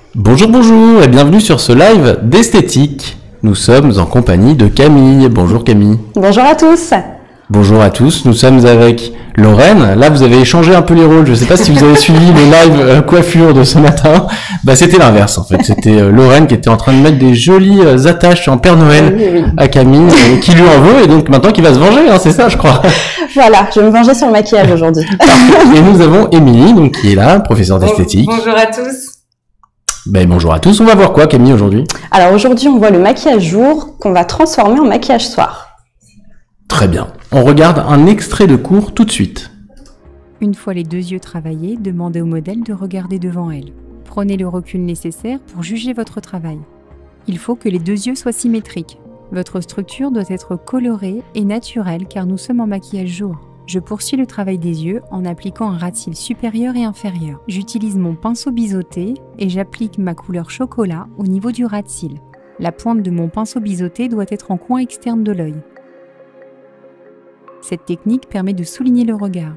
Bonjour, bonjour et bienvenue sur ce live d'esthétique. Nous sommes en compagnie de Camille. Bonjour Camille. Bonjour à tous. Bonjour à tous, nous sommes avec Lorraine. Là, vous avez échangé un peu les rôles. Je ne sais pas si vous avez suivi le live coiffure de ce matin. C'était l'inverse en fait. C'était Lorraine qui était en train de mettre des jolies attaches en Père Noël à Camille, qui lui en veut et donc maintenant qui va se venger, c'est ça je crois. Voilà, je vais me venger sur le maquillage aujourd'hui. Et nous avon Émilie, donc qui est là, professeure d'esthétique. Bonjour à tous. Bonjour à tous. On va voir quoi Camille aujourd'hui? Alors aujourd'hui, on voit le maquillage jour qu'on va transformer en maquillage soir. Très bien. On regarde un extrait de cours tout de suite. Une fois les deux yeux travaillés, demandez au modèle de regarder devant elle. Prenez le recul nécessaire pour juger votre travail. Il faut que les deux yeux soient symétriques. Votre structure doit être colorée et naturelle car nous sommes en maquillage jour. Je poursuis le travail des yeux en appliquant un ras de cils supérieur et inférieur. J'utilise mon pinceau biseauté et j'applique ma couleur chocolat au niveau du ras de cils. La pointe de mon pinceau biseauté doit être en coin externe de l'œil. Cette technique permet de souligner le regard.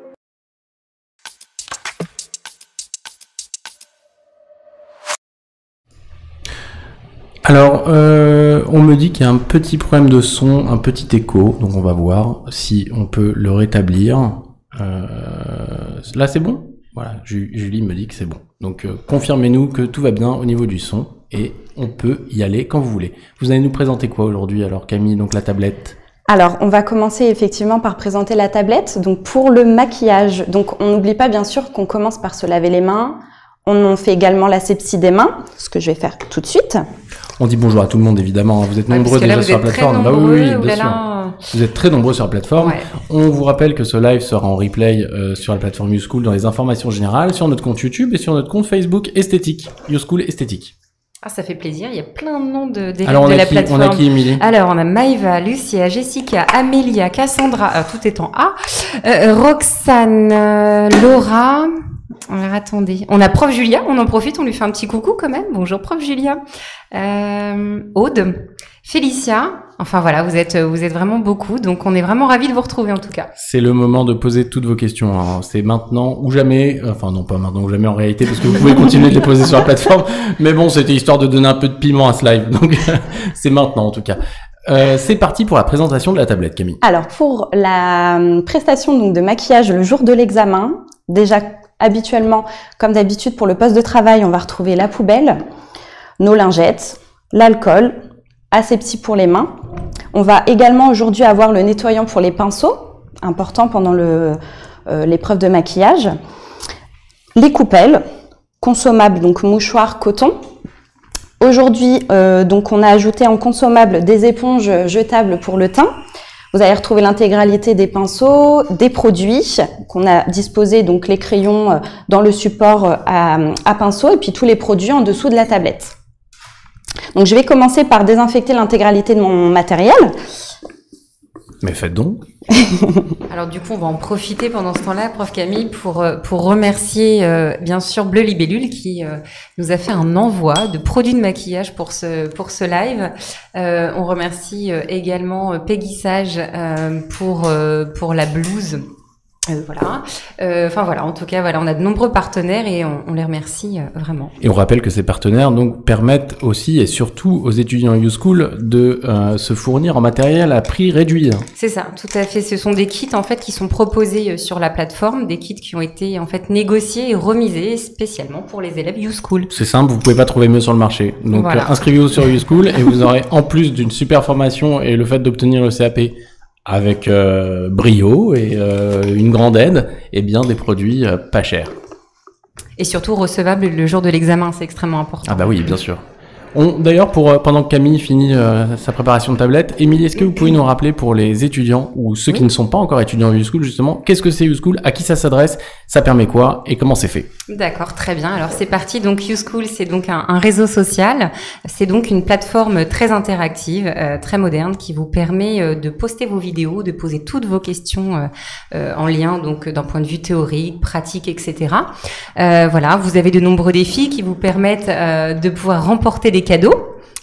Alors, on me dit qu'il y a un petit problème de son, un petit écho, donc on va voir si on peut le rétablir. Là, c'est bon? Voilà, Julie me dit que c'est bon. Donc, confirmez-nous que tout va bien au niveau du son et on peut y aller quand vous voulez. Vous allez nous présenter quoi aujourd'hui alors, Camille? Donc, la tablette. Alors, on va commencer effectivement par présenter la tablette. Donc, pour le maquillage, donc on n'oublie pas bien sûr qu'on commence par se laver les mains. On fait également l'asepsie des mains, ce que je vais faire tout de suite. On dit bonjour à tout le monde évidemment. Vous êtes nombreux déjà sur la plateforme. Oui, bien sûr. Vous êtes très nombreux sur la plateforme. Ouais. On vous rappelle que ce live sera en replay sur la plateforme YouSchool dans les informations générales, sur notre compte YouTube et sur notre compte Facebook esthétique, YouSchool esthétique. Ah, ça fait plaisir. Il y a plein de noms d'élèves de la plateforme. On a qui, Émilie? Alors, on a Maïva, Lucia, Jessica, Amélia, Cassandra, tout est en A. Roxane, Laura. Alors, attendez. On a Prof Julia. On en profite. On lui fait un petit coucou quand même. Bonjour, Prof Julia. Aude, Félicia. Enfin, voilà, vous êtes vraiment beaucoup. Donc, on est vraiment ravis de vous retrouver en tout cas. C'est le moment de poser toutes vos questions. C'est maintenant ou jamais. Enfin, non, pas maintenant ou jamais en réalité, parce que vous pouvez continuer de les poser sur la plateforme. Mais bon, c'était histoire de donner un peu de piment à ce live. Donc, c'est maintenant en tout cas. C'est parti pour la présentation de la tablette, Camille. Alors, pour la prestation donc de maquillage le jour de l'examen, déjà habituellement, comme d'habitude pour le poste de travail, on va retrouver la poubelle, nos lingettes, l'alcool, asepsie pour les mains. On va également aujourd'hui avoir le nettoyant pour les pinceaux, important pendant l'épreuve de maquillage. Les coupelles, consommables, donc mouchoirs, coton. Aujourd'hui, donc on a ajouté en consommable des éponges jetables pour le teint. Vous allez retrouver l'intégralité des pinceaux, des produits qu'on a disposés, donc les crayons dans le support à pinceau et puis tous les produits en dessous de la tablette. Donc je vais commencer par désinfecter l'intégralité de mon matériel. Mais faites donc. Alors du coup, on va en profiter pendant ce temps-là, Prof Camille, pour remercier bien sûr Bleu Libellule qui nous a fait un envoi de produits de maquillage pour ce live. On remercie également Peggy Sage pour la blouse. Voilà. Enfin voilà. En tout cas, voilà, on a de nombreux partenaires et on les remercie vraiment. Et on rappelle que ces partenaires donc permettent aussi et surtout aux étudiants YouSchool de se fournir en matériel à prix réduit. C'est ça, tout à fait. Ce sont des kits en fait qui sont proposés sur la plateforme, des kits qui ont été en fait négociés et remisés spécialement pour les élèves YouSchool. C'est simple, vous pouvez pas trouver mieux sur le marché. Donc voilà. Inscrivez-vous sur YouSchool et vous aurez en plus d'une super formation et le fait d'obtenir le CAP avec brio et une grande aide, et bien des produits pas chers. Et surtout recevables le jour de l'examen, c'est extrêmement important. Ah bah oui, bien sûr. D'ailleurs, pendant que Camille finit sa préparation de tablette, Émilie, est-ce que vous pouvez nous rappeler pour les étudiants ou ceux qui ne sont pas encore étudiants YouSchool, justement, qu'est-ce que c'est YouSchool, à qui ça s'adresse, ça permet quoi et comment c'est fait? D'accord, très bien. Alors c'est parti. Donc YouSchool, c'est donc un réseau social. C'est donc une plateforme très interactive, très moderne, qui vous permet de poster vos vidéos, de poser toutes vos questions en lien, donc d'un point de vue théorique, pratique, etc. Voilà, vous avez de nombreux défis qui vous permettent de pouvoir remporter des cadeaux.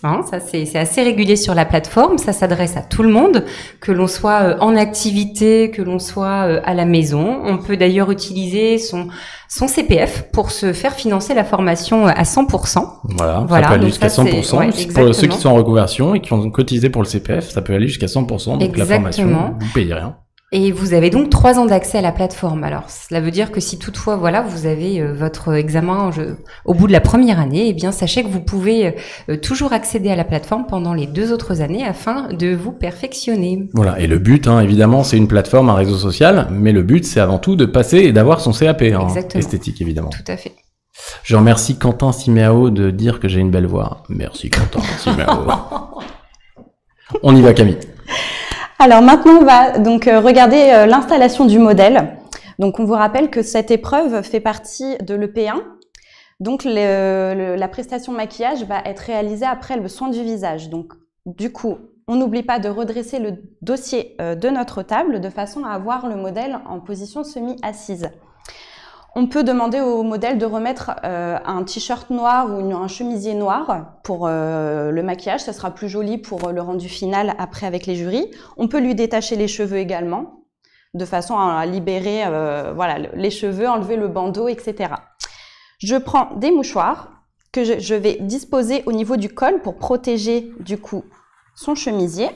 Hein, ça, c'est assez régulier sur la plateforme. Ça s'adresse à tout le monde, que l'on soit en activité, que l'on soit à la maison. On peut d'ailleurs utiliser son CPF pour se faire financer la formation à 100%. Voilà, ça peut aller jusqu'à 100%. Ouais, pour ceux qui sont en reconversion et qui ont cotisé pour le CPF, ça peut aller jusqu'à 100%. Donc la formation, vous payez rien. Et vous avez donc 3 ans d'accès à la plateforme. Alors, cela veut dire que si toutefois, voilà, vous avez votre examen au bout de la première année, eh bien, sachez que vous pouvez toujours accéder à la plateforme pendant les 2 autres années afin de vous perfectionner. Voilà. Et le but, évidemment, c'est une plateforme, un réseau social, mais le but, c'est avant tout de passer et d'avoir son CAP, esthétique, évidemment. Tout à fait. Je remercie Quentin Siméao de dire que j'ai une belle voix. Merci, Quentin Siméao. On y va, Camille. Alors maintenant, on va donc regarder l'installation du modèle. Donc on vous rappelle que cette épreuve fait partie de l'EP1. Donc la prestation maquillage va être réalisée après le soin du visage. Donc du coup, on n'oublie pas de redresser le dossier de notre table de façon à avoir le modèle en position semi-assise. On peut demander au modèle de remettre un t-shirt noir ou un chemisier noir pour le maquillage. Ça sera plus joli pour le rendu final après avec les jurys. On peut lui détacher les cheveux également, de façon à libérer voilà, les cheveux, enlever le bandeau, etc. Je prends des mouchoirs que je vais disposer au niveau du col pour protéger du coup son chemisier.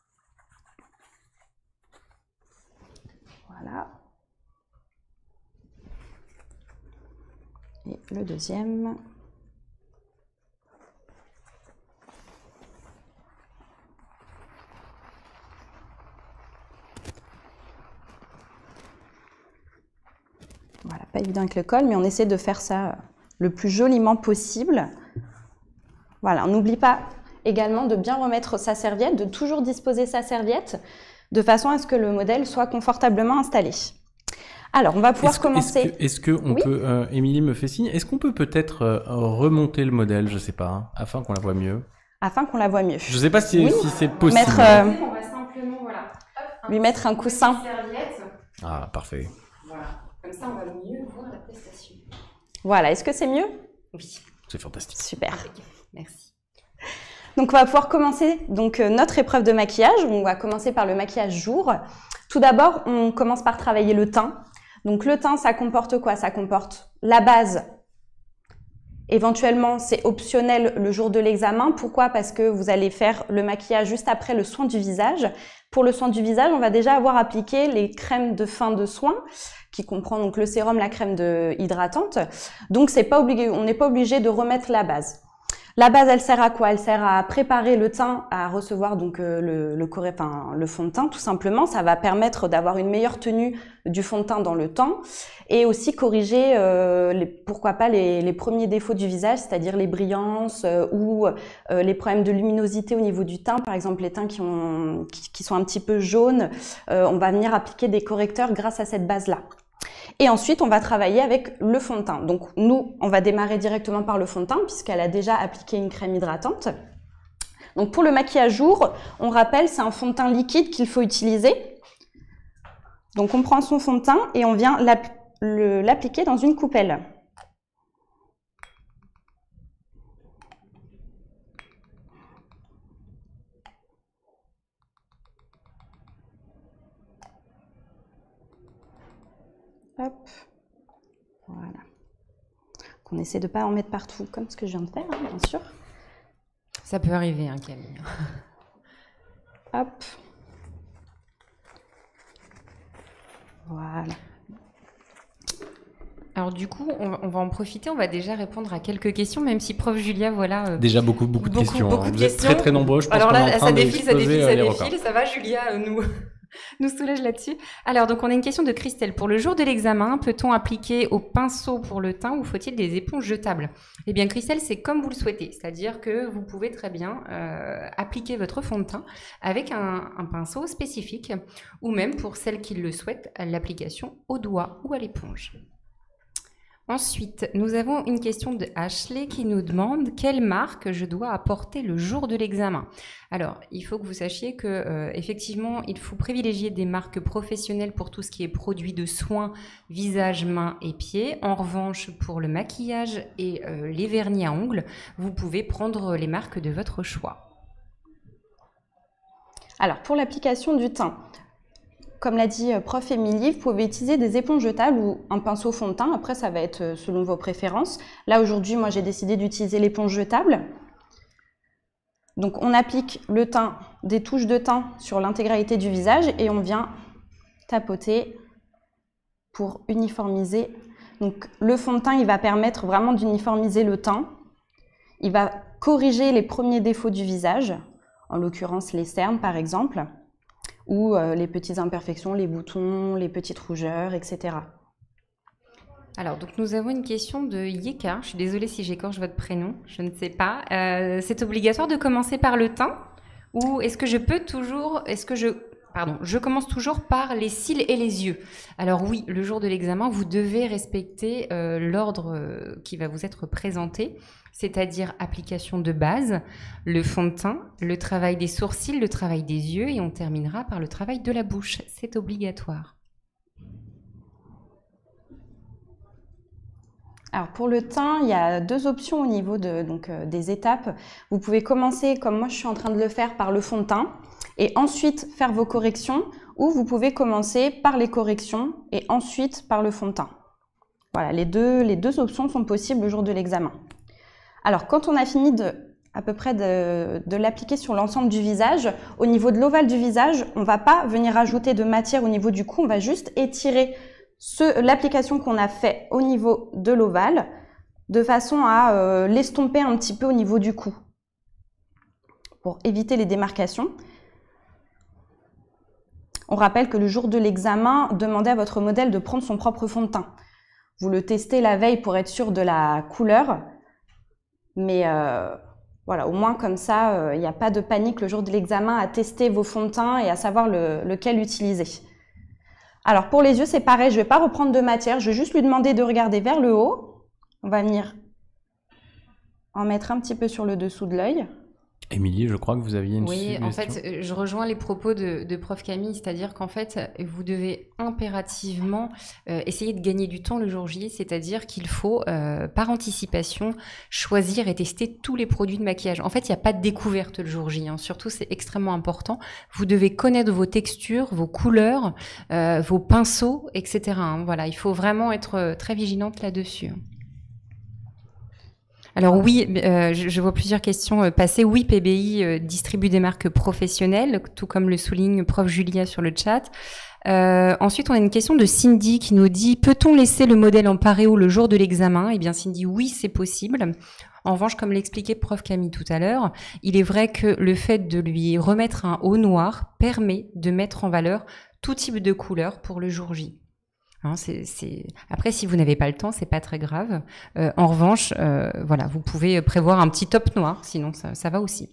Voilà. Et le deuxième. Voilà, pas évident avec le col, mais on essaie de faire ça le plus joliment possible. Voilà, on n'oublie pas également de bien remettre sa serviette, de toujours disposer sa serviette, de façon à ce que le modèle soit confortablement installé. Alors, on va pouvoir commencer. Est-ce que on peut, Émilie me fait signe, est-ce qu'on peut peut-être remonter le modèle, je sais pas, afin qu'on la voit mieux? Afin qu'on la voit mieux. Je sais pas si c'est possible. On va simplement, voilà, lui mettre un coussin. Ah, parfait. Voilà, comme ça on va mieux voir la prestation. Voilà, est-ce que c'est mieux? Oui. C'est fantastique. Super. Merci. Donc, on va pouvoir commencer notre épreuve de maquillage. On va commencer par le maquillage jour. Tout d'abord, on commence par travailler le teint. Donc le teint, ça comporte quoi? Ça comporte la base. Éventuellement, c'est optionnel le jour de l'examen. Pourquoi? Parce que vous allez faire le maquillage juste après le soin du visage. Pour le soin du visage, on va déjà avoir appliqué les crèmes de fin de soin, qui comprend donc le sérum, la crème hydratante. Donc c'est pas obligé, on n'est pas obligé de remettre la base. La base, elle sert à quoi? Elle sert à préparer le teint à recevoir donc le fond de teint, tout simplement. Ça va permettre d'avoir une meilleure tenue du fond de teint dans le temps et aussi corriger, pourquoi pas, les premiers défauts du visage, c'est-à-dire les brillances ou les problèmes de luminosité au niveau du teint. Par exemple, les teints qui sont un petit peu jaunes, on va venir appliquer des correcteurs grâce à cette base-là. Et ensuite, on va travailler avec le fond de teint. Donc, nous, on va démarrer directement par le fond de teint puisqu'elle a déjà appliqué une crème hydratante. Donc, pour le maquillage jour, on rappelle, c'est un fond de teint liquide qu'il faut utiliser. Donc, on prend son fond de teint et on vient l'appliquer dans une coupelle. Hop, voilà. On essaie de ne pas en mettre partout, comme ce que je viens de faire, hein, bien sûr. Ça peut arriver, hein, Camille. Hop. Voilà. Alors du coup, on va en profiter, on va déjà répondre à quelques questions, même si prof Julia, voilà... déjà beaucoup de questions. Beaucoup de Vous questions. êtes très nombreux, je pense. Alors qu'on est en là, train ça de défile, exploser, ça va Julia, nous soulage là-dessus. Alors, donc, on a une question de Christelle. Pour le jour de l'examen, peut-on appliquer au pinceau pour le teint ou faut-il des éponges jetables? Eh bien, Christelle, c'est comme vous le souhaitez. C'est-à-dire que vous pouvez très bien appliquer votre fond de teint avec un pinceau spécifique ou même, pour celles qui le souhaitent, l'application au doigt ou à l'éponge. Ensuite, nous avons une question de Ashley qui nous demande quelle marque je dois apporter le jour de l'examen. Alors, il faut que vous sachiez que effectivement, il faut privilégier des marques professionnelles pour tout ce qui est produits de soins, visage, mains et pieds. En revanche, pour le maquillage et les vernis à ongles, vous pouvez prendre les marques de votre choix. Alors, pour l'application du teint, comme l'a dit prof Émilie, vous pouvez utiliser des éponges jetables ou un pinceau fond de teint. Après, ça va être selon vos préférences. Là, aujourd'hui, moi, j'ai décidé d'utiliser l'éponge jetable. Donc, on applique le teint, des touches de teint sur l'intégralité du visage et on vient tapoter pour uniformiser. Donc, le fond de teint, il va permettre vraiment d'uniformiser le teint. Il va corriger les premiers défauts du visage, en l'occurrence les cernes, par exemple, ou les petites imperfections, les boutons, les petites rougeurs, etc. Alors, donc nous avons une question de Yeka. Je suis désolée si j'écorche votre prénom, je ne sais pas. C'est obligatoire de commencer par le teint ou est-ce que je peux toujours, je commence toujours par les cils et les yeux. Alors oui, le jour de l'examen, vous devez respecter l'ordre qui va vous être présenté, c'est-à-dire application de base, le fond de teint, le travail des sourcils, le travail des yeux et on terminera par le travail de la bouche. C'est obligatoire. Alors pour le teint, il y a deux options au niveau des étapes. Vous pouvez commencer, comme moi je suis en train de le faire, par le fond de teint et ensuite faire vos corrections, ou vous pouvez commencer par les corrections et ensuite par le fond de teint. Voilà, les deux options sont possibles le jour de l'examen. Alors quand on a fini à peu près de l'appliquer sur l'ensemble du visage, au niveau de l'ovale du visage, on ne va pas venir ajouter de matière au niveau du cou, on va juste étirer l'application qu'on a fait au niveau de l'ovale de façon à l'estomper un petit peu au niveau du cou pour éviter les démarcations. On rappelle que le jour de l'examen, demandez à votre modèle de prendre son propre fond de teint. Vous le testez la veille pour être sûr de la couleur, mais voilà, au moins comme ça, il n'y a pas de panique le jour de l'examen à tester vos fonds de teint et à savoir lequel utiliser. Alors pour les yeux, c'est pareil, je ne vais pas reprendre de matière, je vais juste lui demander de regarder vers le haut. On va venir en mettre un petit peu sur le dessous de l'œil. Émilie, je crois que vous aviez une suggestion. Oui, en fait, je rejoins les propos de prof Camille, c'est-à-dire qu'en fait, vous devez impérativement essayer de gagner du temps le jour J, c'est-à-dire qu'il faut, par anticipation, choisir et tester tous les produits de maquillage. En fait, il n'y a pas de découverte le jour J, hein. Surtout, c'est extrêmement important. Vous devez connaître vos textures, vos couleurs, vos pinceaux, etc. hein. Voilà, il faut vraiment être très vigilante là-dessus. Alors oui, je vois plusieurs questions passer. Oui, PBI distribue des marques professionnelles, tout comme le souligne prof Julia sur le chat. Ensuite, on a une question de Cindy qui nous dit « Peut-on laisser le modèle en paréo le jour de l'examen ?» Eh bien Cindy, oui, c'est possible. En revanche, comme l'expliquait prof Camille tout à l'heure, il est vrai que le fait de lui remettre un haut noir permet de mettre en valeur tout type de couleur pour le jour J. Hein, Après, si vous n'avez pas le temps, c'est pas très grave. En revanche, voilà, vous pouvez prévoir un petit top noir, sinon ça va aussi.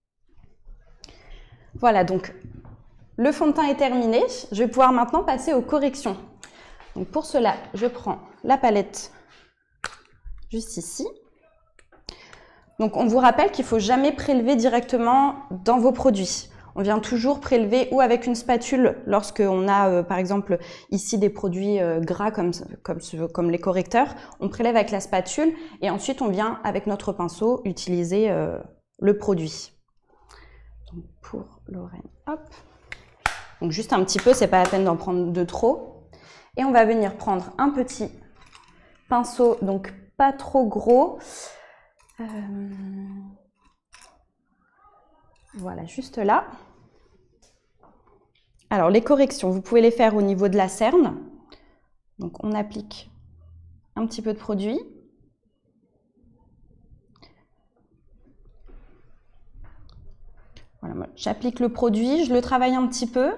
Voilà, donc le fond de teint est terminé. Je vais pouvoir maintenant passer aux corrections. Donc pour cela, je prends la palette juste ici. Donc on vous rappelle qu'il ne faut jamais prélever directement dans vos produits. On vient toujours prélever ou avec une spatule lorsqu'on a par exemple ici des produits gras comme les correcteurs. On prélève avec la spatule et ensuite on vient avec notre pinceau utiliser le produit. Donc pour Lorraine, hop. Donc juste un petit peu, c'est pas la peine d'en prendre de trop. Et on va venir prendre un petit pinceau, donc pas trop gros. Voilà, juste là. Alors, les corrections, vous pouvez les faire au niveau de la cerne. Donc, on applique un petit peu de produit. Voilà, j'applique le produit, je le travaille un petit peu.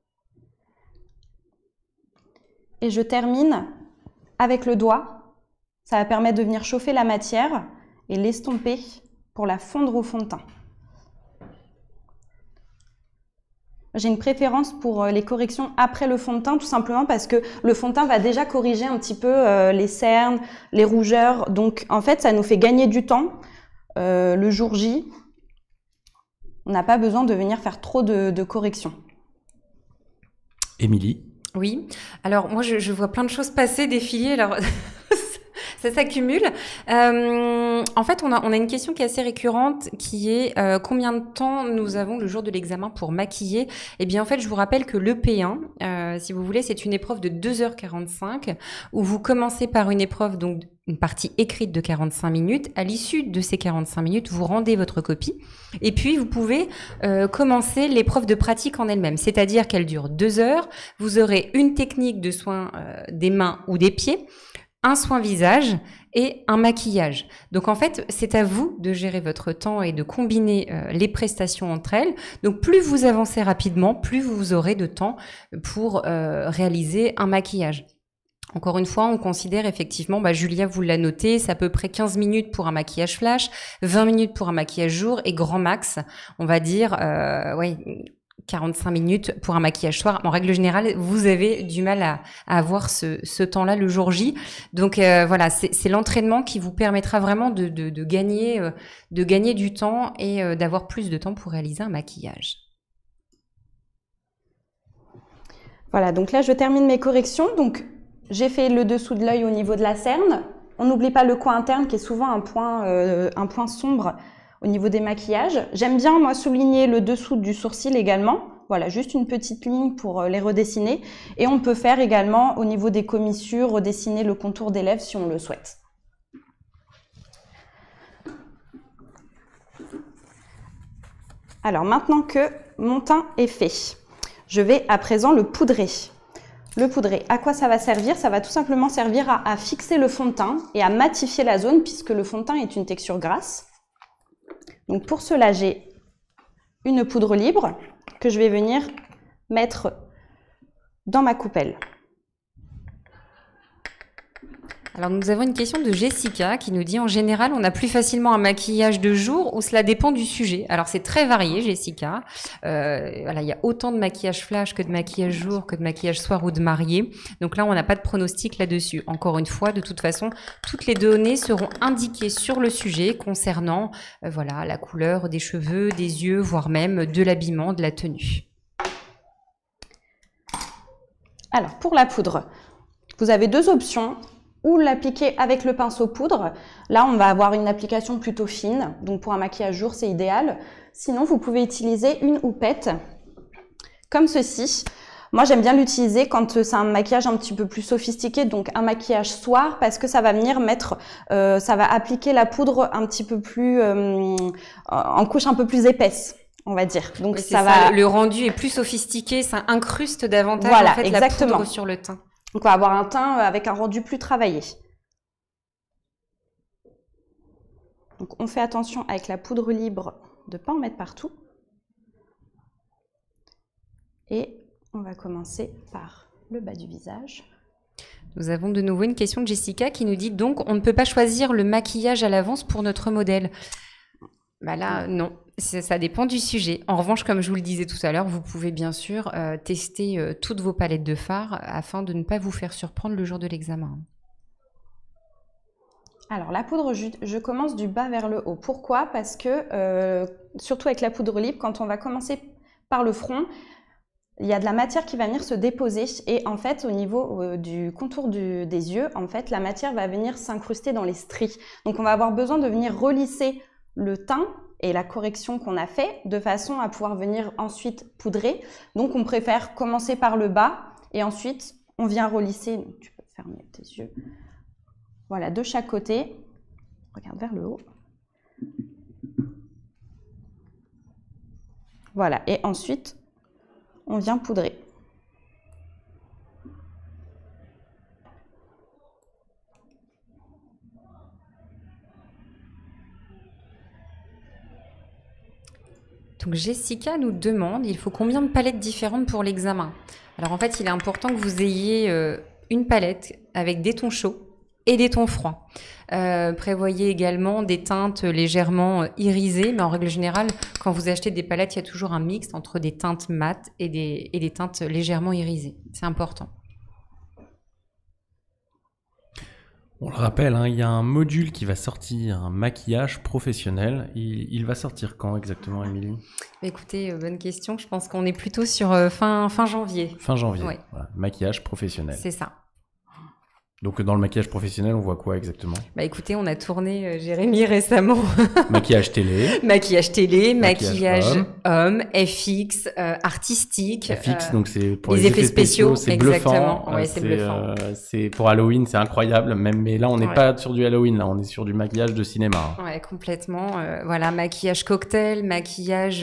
Et je termine avec le doigt. Ça va permettre de venir chauffer la matière et l'estomper pour la fondre au fond de teint. J'ai une préférence pour les corrections après le fond de teint, tout simplement parce que le fond de teint va déjà corriger un petit peu les cernes, les rougeurs. Donc, en fait, ça nous fait gagner du temps le jour J. On n'a pas besoin de venir faire trop de corrections. Émilie? Oui. Alors, moi, je vois plein de choses passer, défiler. Alors, ça s'accumule. En fait, on a une question qui est assez récurrente, qui est combien de temps nous avons le jour de l'examen pour maquiller? Eh bien, en fait, je vous rappelle que le P1, si vous voulez, c'est une épreuve de 2h45 où vous commencez par une épreuve, donc une partie écrite de 45 minutes. À l'issue de ces 45 minutes, vous rendez votre copie. Et puis, vous pouvez commencer l'épreuve de pratique en elle-même. C'est-à-dire qu'elle dure 2 heures. Vous aurez une technique de soin des mains ou des pieds, un soin visage et un maquillage. Donc en fait, c'est à vous de gérer votre temps et de combiner les prestations entre elles. Donc plus vous avancez rapidement, plus vous aurez de temps pour réaliser un maquillage. Encore une fois, on considère effectivement, Julia vous l'a noté, c'est à peu près 15 minutes pour un maquillage flash, 20 minutes pour un maquillage jour et grand max, on va dire, 45 minutes pour un maquillage soir. En règle générale, vous avez du mal à avoir ce temps-là le jour J. Donc voilà, c'est l'entraînement qui vous permettra vraiment de gagner du temps et d'avoir plus de temps pour réaliser un maquillage. Voilà, donc là je termine mes corrections. Donc j'ai fait le dessous de l'œil au niveau de la cerne. On n'oublie pas le coin interne qui est souvent un point sombre au niveau des maquillages. J'aime bien, moi, souligner le dessous du sourcil également. Voilà, juste une petite ligne pour les redessiner. Et on peut faire également, au niveau des commissures, redessiner le contour des lèvres si on le souhaite. Alors, maintenant que mon teint est fait, je vais à présent le poudrer. Le poudrer, à quoi ça va servir? Ça va tout simplement servir à fixer le fond de teint et à matifier la zone puisque le fond de teint est une texture grasse. Donc pour cela, j'ai une poudre libre que je vais venir mettre dans ma coupelle. Alors nous avons une question de Jessica qui nous dit en général on a plus facilement un maquillage de jour ou cela dépend du sujet. Alors c'est très varié Jessica. Voilà, il y a autant de maquillage flash que de maquillage jour, que de maquillage soir ou de mariée. Donc là on n'a pas de pronostic là-dessus. Encore une fois, de toute façon, toutes les données seront indiquées sur le sujet concernant voilà, la couleur des cheveux, des yeux, voire même de l'habillement, de la tenue. Alors pour la poudre, vous avez deux options. Ou l'appliquer avec le pinceau poudre. Là, on va avoir une application plutôt fine. Donc, pour un maquillage jour, c'est idéal. Sinon, vous pouvez utiliser une houppette comme ceci. Moi, j'aime bien l'utiliser quand c'est un maquillage un petit peu plus sophistiqué, donc un maquillage soir, parce que ça va venir ça va appliquer la poudre un petit peu plus, en couche un peu plus épaisse, on va dire. Donc, oui, le rendu est plus sophistiqué, ça incruste davantage voilà, en fait, exactement. La poudre sur le teint. Donc, on va avoir un teint avec un rendu plus travaillé. Donc, on fait attention avec la poudre libre de ne pas en mettre partout. Et on va commencer par le bas du visage. Nous avons de nouveau une question de Jessica qui nous dit donc on ne peut pas choisir le maquillage à l'avance pour notre modèle. Bah là, non. Ça dépend du sujet. En revanche, comme je vous le disais tout à l'heure, vous pouvez bien sûr tester toutes vos palettes de fard afin de ne pas vous faire surprendre le jour de l'examen. Alors, la poudre, je commence du bas vers le haut. Pourquoi? Parce que, surtout avec la poudre libre, quand on va commencer par le front, il y a de la matière qui va venir se déposer et en fait, au niveau du contour des yeux, en fait, la matière va venir s'incruster dans les stries. Donc, on va avoir besoin de venir relisser le teint et la correction qu'on a fait de façon à pouvoir venir ensuite poudrer. Donc, on préfère commencer par le bas et ensuite, on vient relisser. Donc, tu peux fermer tes yeux. Voilà, de chaque côté. Regarde vers le haut. Voilà, et ensuite, on vient poudrer. Donc Jessica nous demande, il faut combien de palettes différentes pour l'examen? Alors en fait, il est important que vous ayez une palette avec des tons chauds et des tons froids. Prévoyez également des teintes légèrement irisées, mais en règle générale, quand vous achetez des palettes, il y a toujours un mix entre des teintes mates et des teintes légèrement irisées. C'est important. On le rappelle, hein, il y a un module qui va sortir, un maquillage professionnel. Il va sortir quand exactement, Émilie? Écoutez, bonne question. Je pense qu'on est plutôt sur fin janvier. Fin janvier. Ouais. Voilà, maquillage professionnel. C'est ça. Donc dans le maquillage professionnel, on voit quoi exactement? Bah écoutez, on a tourné Jérémy récemment. Maquillage télé. Maquillage télé, maquillage homme. FX, artistique. FX, donc c'est pour les effets spéciaux, c'est exactement. bluffant. Ouais, c'est bluffant. C'est pour Halloween, c'est incroyable. Même, mais là, on n'est pas sur du Halloween, là, on est sur du maquillage de cinéma. Ouais, complètement. Voilà, maquillage cocktail, maquillage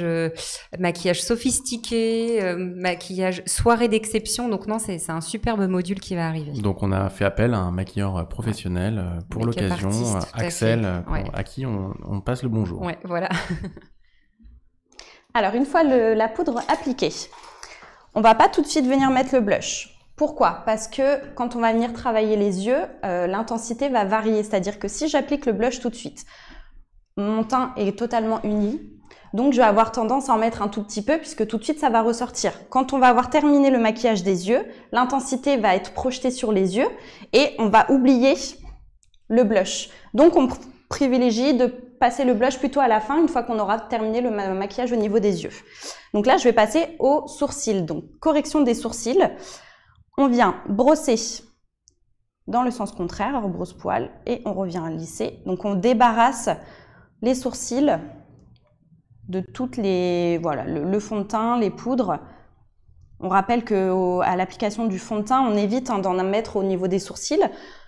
sophistiqué, maquillage soirée d'exception. Donc non, c'est un superbe module qui va arriver. Donc on a fait appel à un maquilleur professionnel pour l'occasion, Axel, à qui on passe le bonjour. Ouais, voilà. Alors, une fois la poudre appliquée, on va pas tout de suite venir mettre le blush. Pourquoi? Parce que quand on va venir travailler les yeux, l'intensité va varier. C'est-à-dire que si j'applique le blush tout de suite, mon teint est totalement uni. Donc, je vais avoir tendance à en mettre un tout petit peu puisque tout de suite, ça va ressortir. Quand on va avoir terminé le maquillage des yeux, l'intensité va être projetée sur les yeux et on va oublier le blush. Donc, on privilégie de passer le blush plutôt à la fin, une fois qu'on aura terminé le maquillage au niveau des yeux. Donc là, je vais passer aux sourcils. Donc, correction des sourcils. On vient brosser dans le sens contraire, on brosse-poil, et on revient lisser. Donc, on débarrasse les sourcils de toutes les, voilà, le fond de teint, les poudres. On rappelle que à l'application du fond de teint, on évite d'en mettre au niveau des sourcils.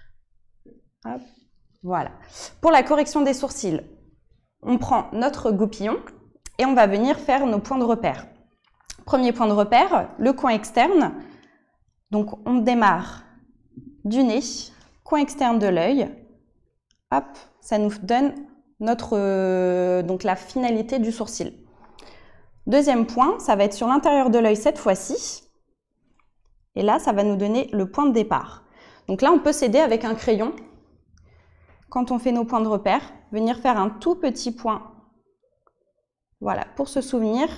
Hop, voilà. Pour la correction des sourcils, on prend notre goupillon et on va venir faire nos points de repère. Premier point de repère, le coin externe. Donc, on démarre du nez, coin externe de l'œil. Hop, ça nous donne donc la finalité du sourcil. Deuxième point, ça va être sur l'intérieur de l'œil cette fois-ci. Et là, ça va nous donner le point de départ. Donc là, on peut s'aider avec un crayon. Quand on fait nos points de repère, venir faire un tout petit point. Voilà, pour se souvenir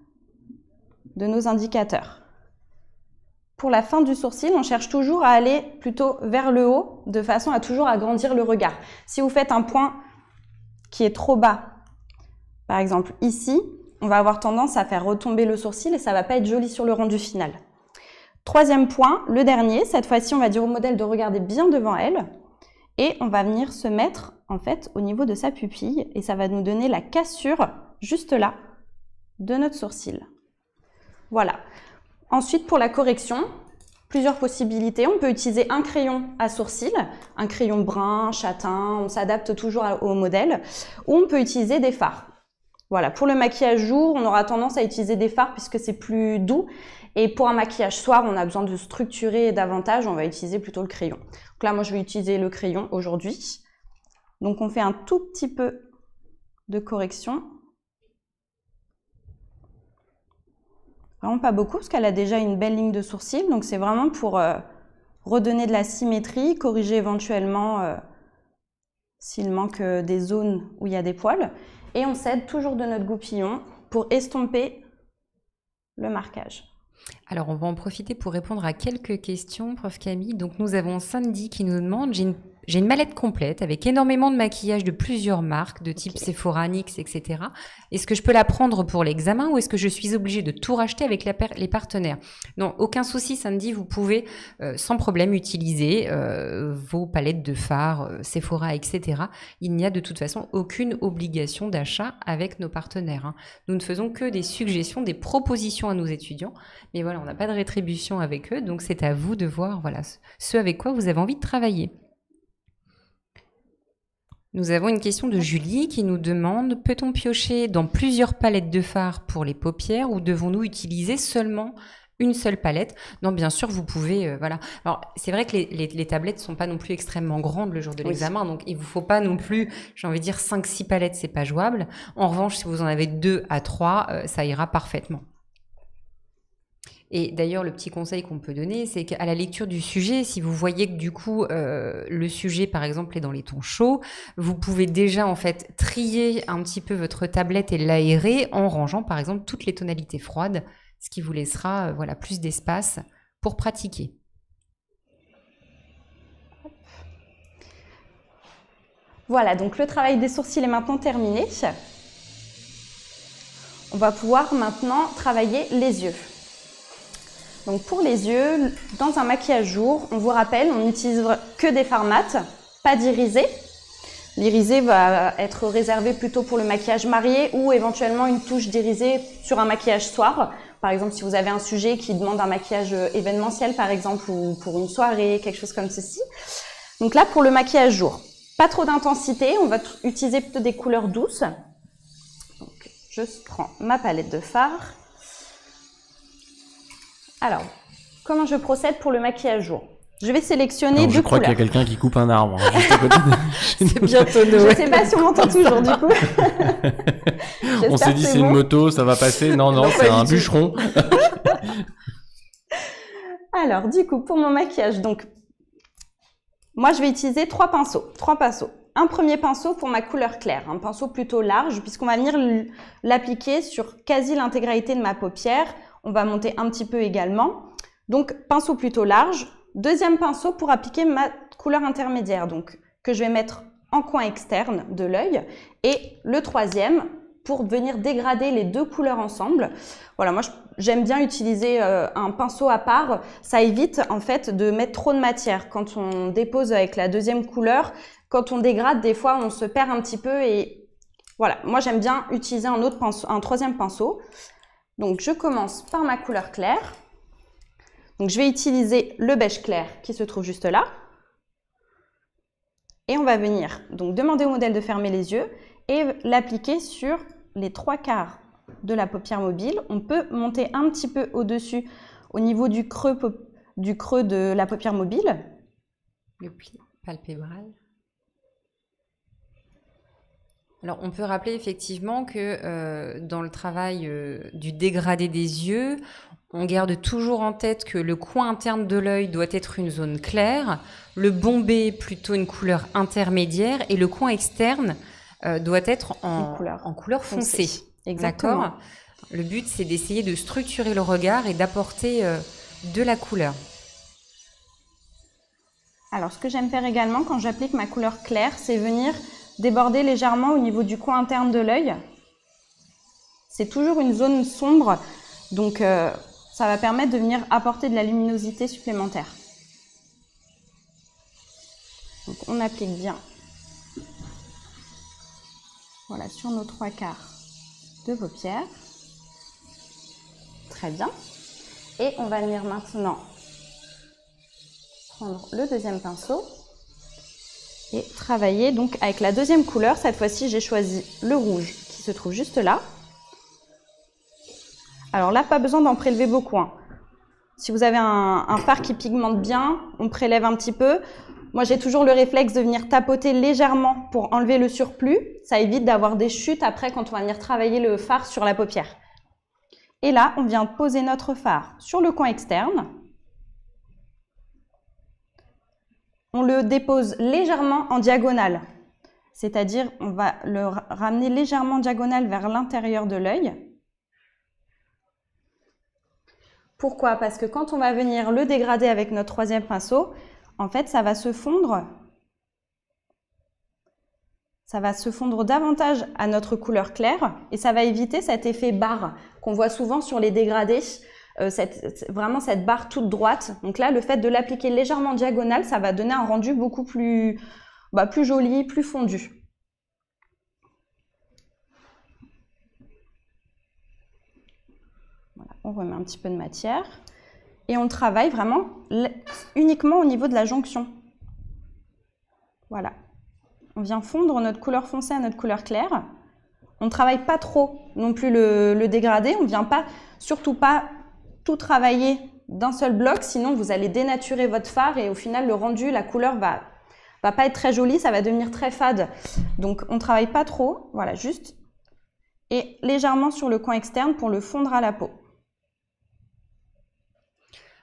de nos indicateurs. Pour la fin du sourcil, on cherche toujours à aller plutôt vers le haut, de façon à toujours agrandir le regard. Si vous faites un point qui est trop bas, par exemple ici, on va avoir tendance à faire retomber le sourcil et ça va pas être joli sur le rendu final. Troisième point, le dernier, cette fois-ci on va dire au modèle de regarder bien devant elle et on va venir se mettre en fait au niveau de sa pupille et ça va nous donner la cassure juste là de notre sourcil. Voilà. Ensuite pour la correction, plusieurs possibilités. On peut utiliser un crayon à sourcils, un crayon brun, châtain, on s'adapte toujours au modèle, ou on peut utiliser des fards. Voilà, pour le maquillage jour, on aura tendance à utiliser des fards puisque c'est plus doux. Et pour un maquillage soir, on a besoin de structurer davantage, on va utiliser plutôt le crayon. Donc là, moi, je vais utiliser le crayon aujourd'hui. Donc, on fait un tout petit peu de correction. Vraiment pas beaucoup parce qu'elle a déjà une belle ligne de sourcil. Donc, c'est vraiment pour redonner de la symétrie, corriger éventuellement s'il manque des zones où il y a des poils. Et on s'aide toujours de notre goupillon pour estomper le marquage. Alors, on va en profiter pour répondre à quelques questions, Prof Camille. Donc, nous avons Sandy qui nous demande, j'ai une mallette complète avec énormément de maquillage de plusieurs marques, de type Sephora, NYX, etc. Est-ce que je peux la prendre pour l'examen ou est-ce que je suis obligée de tout racheter avec les partenaires? Non, aucun souci, Sandy, vous pouvez sans problème utiliser vos palettes de fards, Sephora, etc. Il n'y a de toute façon aucune obligation d'achat avec nos partenaires, hein. Nous ne faisons que des suggestions, des propositions à nos étudiants, mais voilà, on n'a pas de rétribution avec eux, donc c'est à vous de voir voilà, ce avec quoi vous avez envie de travailler. Nous avons une question de Julie qui nous demande, peut-on piocher dans plusieurs palettes de fards pour les paupières ou devons-nous utiliser seulement une seule palette? Non, bien sûr, vous pouvez, voilà. Alors, c'est vrai que les tablettes sont pas non plus extrêmement grandes le jour de l'examen, donc il vous faut pas non plus, j'ai envie de dire 5-6 palettes, c'est pas jouable. En revanche, si vous en avez 2 à 3, ça ira parfaitement. Et d'ailleurs, le petit conseil qu'on peut donner, c'est qu'à la lecture du sujet, si vous voyez que du coup, le sujet, par exemple, est dans les tons chauds, vous pouvez déjà, en fait, trier un petit peu votre tablette et l'aérer en rangeant, par exemple, toutes les tonalités froides, ce qui vous laissera, voilà, plus d'espace pour pratiquer. Voilà, donc le travail des sourcils est maintenant terminé. On va pouvoir maintenant travailler les yeux. Donc pour les yeux, dans un maquillage jour, on vous rappelle, on n'utilise que des fards mat, pas d'irisé. L'irisé va être réservé plutôt pour le maquillage marié ou éventuellement une touche d'irisé sur un maquillage soir. Par exemple, si vous avez un sujet qui demande un maquillage événementiel, par exemple, ou pour une soirée, quelque chose comme ceci. Donc là, pour le maquillage jour, pas trop d'intensité, on va utiliser plutôt des couleurs douces. Donc, je prends ma palette de fard. Alors, comment je procède pour le maquillage jour? Je vais sélectionner deux couleurs. Je crois qu'il y a quelqu'un qui coupe un arbre. Juste à côté C'est bientôt Noël. Je ne sais pas si on m'entend toujours du coup. On s'est dit c'est une moto, ça va passer. Non, non, c'est un bûcheron. Alors, du coup, pour mon maquillage, donc, moi, je vais utiliser trois pinceaux. Un premier pinceau pour ma couleur claire, un pinceau plutôt large, puisqu'on va venir l'appliquer sur quasi l'intégralité de ma paupière. On va monter un petit peu également. Donc, pinceau plutôt large. Deuxième pinceau pour appliquer ma couleur intermédiaire, donc que je vais mettre en coin externe de l'œil. Et le troisième pour venir dégrader les deux couleurs ensemble. Voilà, moi j'aime bien utiliser un pinceau à part. Ça évite en fait de mettre trop de matière. Quand on dépose avec la deuxième couleur, quand on dégrade, des fois on se perd un petit peu. Et voilà, moi j'aime bien utiliser un troisième pinceau. Donc je commence par ma couleur claire. Donc, je vais utiliser le beige clair qui se trouve juste là. Et on va venir donc demander au modèle de fermer les yeux et l'appliquer sur les 3/4 de la paupière mobile. On peut monter un petit peu au-dessus au niveau du creux de la paupière mobile. Le pli palpébral. Alors, on peut rappeler effectivement que dans le travail du dégradé des yeux, on garde toujours en tête que le coin interne de l'œil doit être une zone claire, le bombé plutôt une couleur intermédiaire et le coin externe doit être en couleur foncée. Exactement. D'accord. Le but, c'est d'essayer de structurer le regard et d'apporter de la couleur. Alors, ce que j'aime faire également quand j'applique ma couleur claire, c'est venir déborder légèrement au niveau du coin interne de l'œil. C'est toujours une zone sombre, donc ça va permettre de venir apporter de la luminosité supplémentaire. Donc on applique bien. Voilà, sur nos 3/4 de paupières. Très bien. Et on va venir maintenant prendre le deuxième pinceau et travailler donc avec la deuxième couleur. Cette fois-ci, j'ai choisi le rouge qui se trouve juste là. Alors là, pas besoin d'en prélever beaucoup. Si vous avez un fard qui pigmente bien, on prélève un petit peu. Moi, j'ai toujours le réflexe de venir tapoter légèrement pour enlever le surplus. Ça évite d'avoir des chutes après quand on va venir travailler le fard sur la paupière. Et là, on vient poser notre fard sur le coin externe. On le dépose légèrement en diagonale. C'est-à-dire, on va le ramener légèrement en diagonale vers l'intérieur de l'œil. Pourquoi? Parce que quand on va venir le dégrader avec notre troisième pinceau, en fait, ça va se fondre. Ça va se fondre davantage à notre couleur claire et ça va éviter cet effet barre qu'on voit souvent sur les dégradés, vraiment cette barre toute droite. Donc là, le fait de l'appliquer légèrement en diagonale, ça va donner un rendu beaucoup plus joli, plus fondu. Voilà, on remet un petit peu de matière et on travaille vraiment uniquement au niveau de la jonction. Voilà. On vient fondre notre couleur foncée à notre couleur claire. On ne travaille pas trop non plus le dégradé. On ne vient surtout pas tout travailler d'un seul bloc, sinon vous allez dénaturer votre fard et au final le rendu, la couleur va pas être très jolie, ça va devenir très fade. Donc on ne travaille pas trop, voilà, juste et légèrement sur le coin externe pour le fondre à la peau.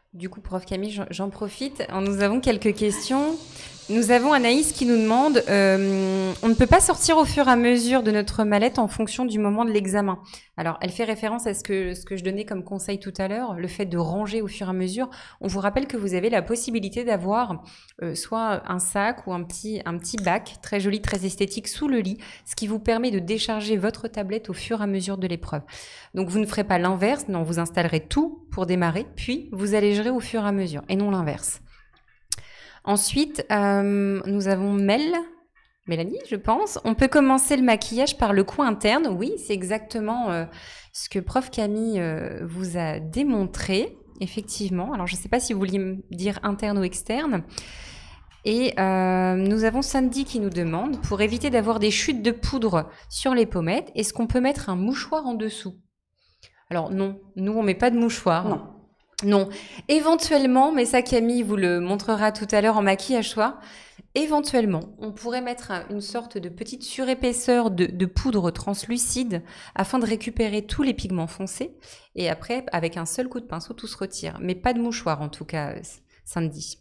Du coup, prof Camille, j'en profite. Nous avons quelques questions. Nous avons Anaïs qui nous demande on ne peut pas sortir au fur et à mesure de notre mallette en fonction du moment de l'examen. Alors, elle fait référence à ce que je donnais comme conseil tout à l'heure, le fait de ranger au fur et à mesure. On vous rappelle que vous avez la possibilité d'avoir soit un sac ou un petit bac très joli, très esthétique sous le lit, ce qui vous permet de décharger votre tablette au fur et à mesure de l'épreuve. Donc, vous ne ferez pas l'inverse, non, vous installerez tout pour démarrer, puis vous allégerez au fur et à mesure, et non l'inverse. Ensuite, nous avons Mélanie, je pense. On peut commencer le maquillage par le coin interne. Oui, c'est exactement ce que prof Camille vous a démontré, effectivement. Alors, je ne sais pas si vous vouliez me dire interne ou externe. Et nous avons Sandy qui nous demande, pour éviter d'avoir des chutes de poudre sur les pommettes, est-ce qu'on peut mettre un mouchoir en dessous? Alors non, nous on met pas de mouchoir. Non. Non, éventuellement, mais ça Camille vous le montrera tout à l'heure en maquillage soir, éventuellement, on pourrait mettre une sorte de petite surépaisseur de poudre translucide afin de récupérer tous les pigments foncés et après, avec un seul coup de pinceau, tout se retire. Mais pas de mouchoir en tout cas, Sandy.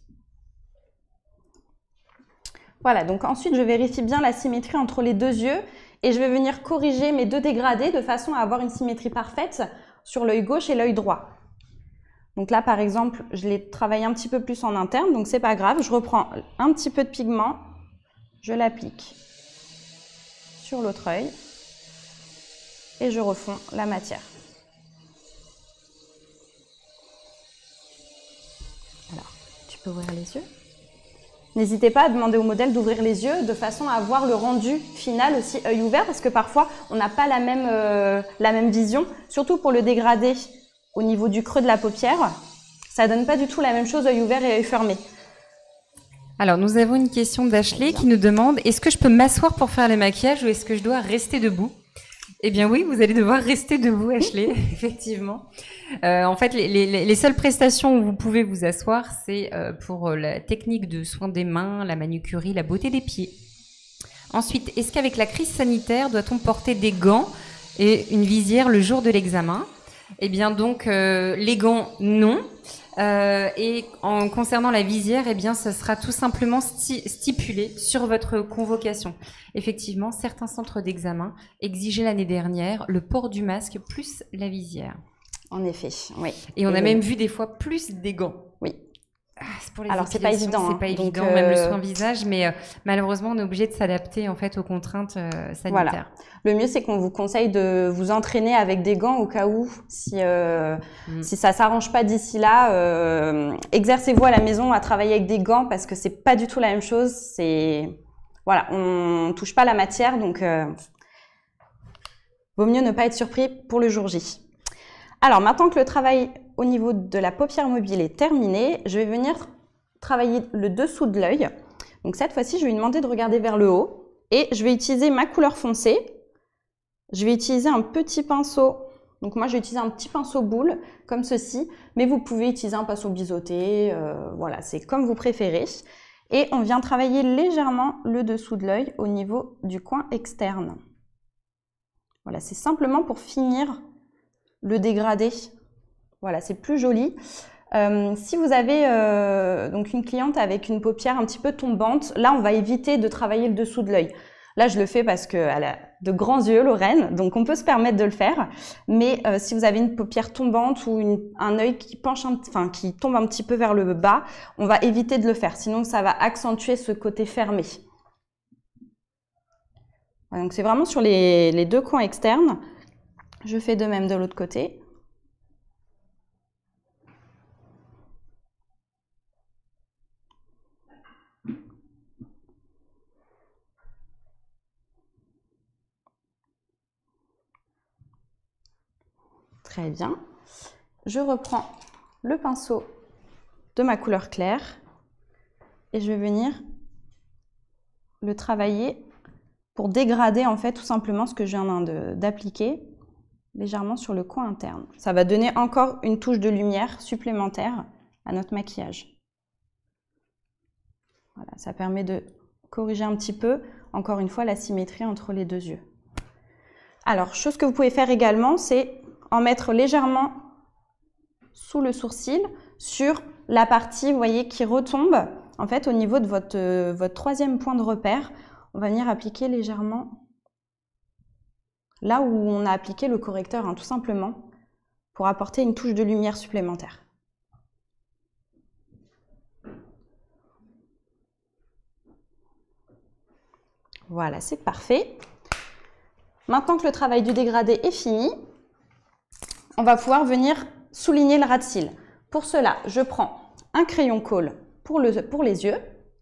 Voilà, donc ensuite je vérifie bien la symétrie entre les deux yeux et je vais venir corriger mes deux dégradés de façon à avoir une symétrie parfaite sur l'œil gauche et l'œil droit. Donc là, par exemple, je l'ai travaillé un petit peu plus en interne, donc c'est pas grave. Je reprends un petit peu de pigment, je l'applique sur l'autre œil et je refonds la matière. Alors, tu peux ouvrir les yeux. N'hésitez pas à demander au modèle d'ouvrir les yeux de façon à avoir le rendu final aussi œil ouvert, parce que parfois, on n'a pas la même vision, surtout pour le dégradé. Au niveau du creux de la paupière, ça donne pas du tout la même chose œil ouvert et œil fermé. Alors, nous avons une question d'Ashley qui nous demande, est-ce que je peux m'asseoir pour faire le maquillage ou est-ce que je dois rester debout? Eh bien oui, vous allez devoir rester debout, Ashley, effectivement. En fait, les seules prestations où vous pouvez vous asseoir, c'est pour la technique de soin des mains, la manucurie, la beauté des pieds. Ensuite, est-ce qu'avec la crise sanitaire, doit-on porter des gants et une visière le jour de l'examen? Eh bien donc les gants non et en concernant la visière, eh bien ce sera tout simplement stipulé sur votre convocation. Effectivement, certains centres d'examen exigeaient l'année dernière le port du masque plus la visière. En effet, oui. Et on a même vu des fois plus des gants. Oui. C'est pour les Alors c'est pas évident. C'est pas évident, même le soin visage, mais malheureusement on est obligé de s'adapter en fait aux contraintes sanitaires. Voilà. Le mieux c'est qu'on vous conseille de vous entraîner avec des gants au cas où si ça s'arrange pas d'ici là, exercez-vous à la maison à travailler avec des gants parce que c'est pas du tout la même chose. C'est voilà, on touche pas la matière donc vaut mieux ne pas être surpris pour le jour J. Alors maintenant que le travail au niveau de la paupière mobile est terminé, je vais venir travailler le dessous de l'œil. Donc cette fois-ci, je vais lui demander de regarder vers le haut et je vais utiliser ma couleur foncée. Je vais utiliser un petit pinceau. Donc moi, je vais utiliser un petit pinceau boule comme ceci, mais vous pouvez utiliser un pinceau biseauté. Voilà, c'est comme vous préférez. Et on vient travailler légèrement le dessous de l'œil au niveau du coin externe. Voilà, c'est simplement pour finir le dégradé. Voilà, c'est plus joli. Si vous avez donc une cliente avec une paupière un petit peu tombante, là, on va éviter de travailler le dessous de l'œil. Là, je le fais parce qu'elle a de grands yeux, Lorraine, donc on peut se permettre de le faire. Mais si vous avez une paupière tombante ou un œil qui penche, qui tombe un petit peu vers le bas, on va éviter de le faire. Sinon, ça va accentuer ce côté fermé. Voilà, donc c'est vraiment sur les deux coins externes. Je fais de même de l'autre côté. Très bien. Je reprends le pinceau de ma couleur claire et je vais venir le travailler pour dégrader en fait tout simplement ce que je viens d'appliquer légèrement sur le coin interne. Ça va donner encore une touche de lumière supplémentaire à notre maquillage. Voilà, ça permet de corriger un petit peu, encore une fois, la symétrie entre les deux yeux. Alors, chose que vous pouvez faire également, c'est en mettre légèrement sous le sourcil, sur la partie, vous voyez, qui retombe. En fait, au niveau de votre troisième point de repère, on va venir appliquer légèrement là où on a appliqué le correcteur, hein, tout simplement, pour apporter une touche de lumière supplémentaire. Voilà, c'est parfait. Maintenant que le travail du dégradé est fini, on va pouvoir venir souligner le ras de cils. Pour cela, je prends un crayon colle pour les yeux.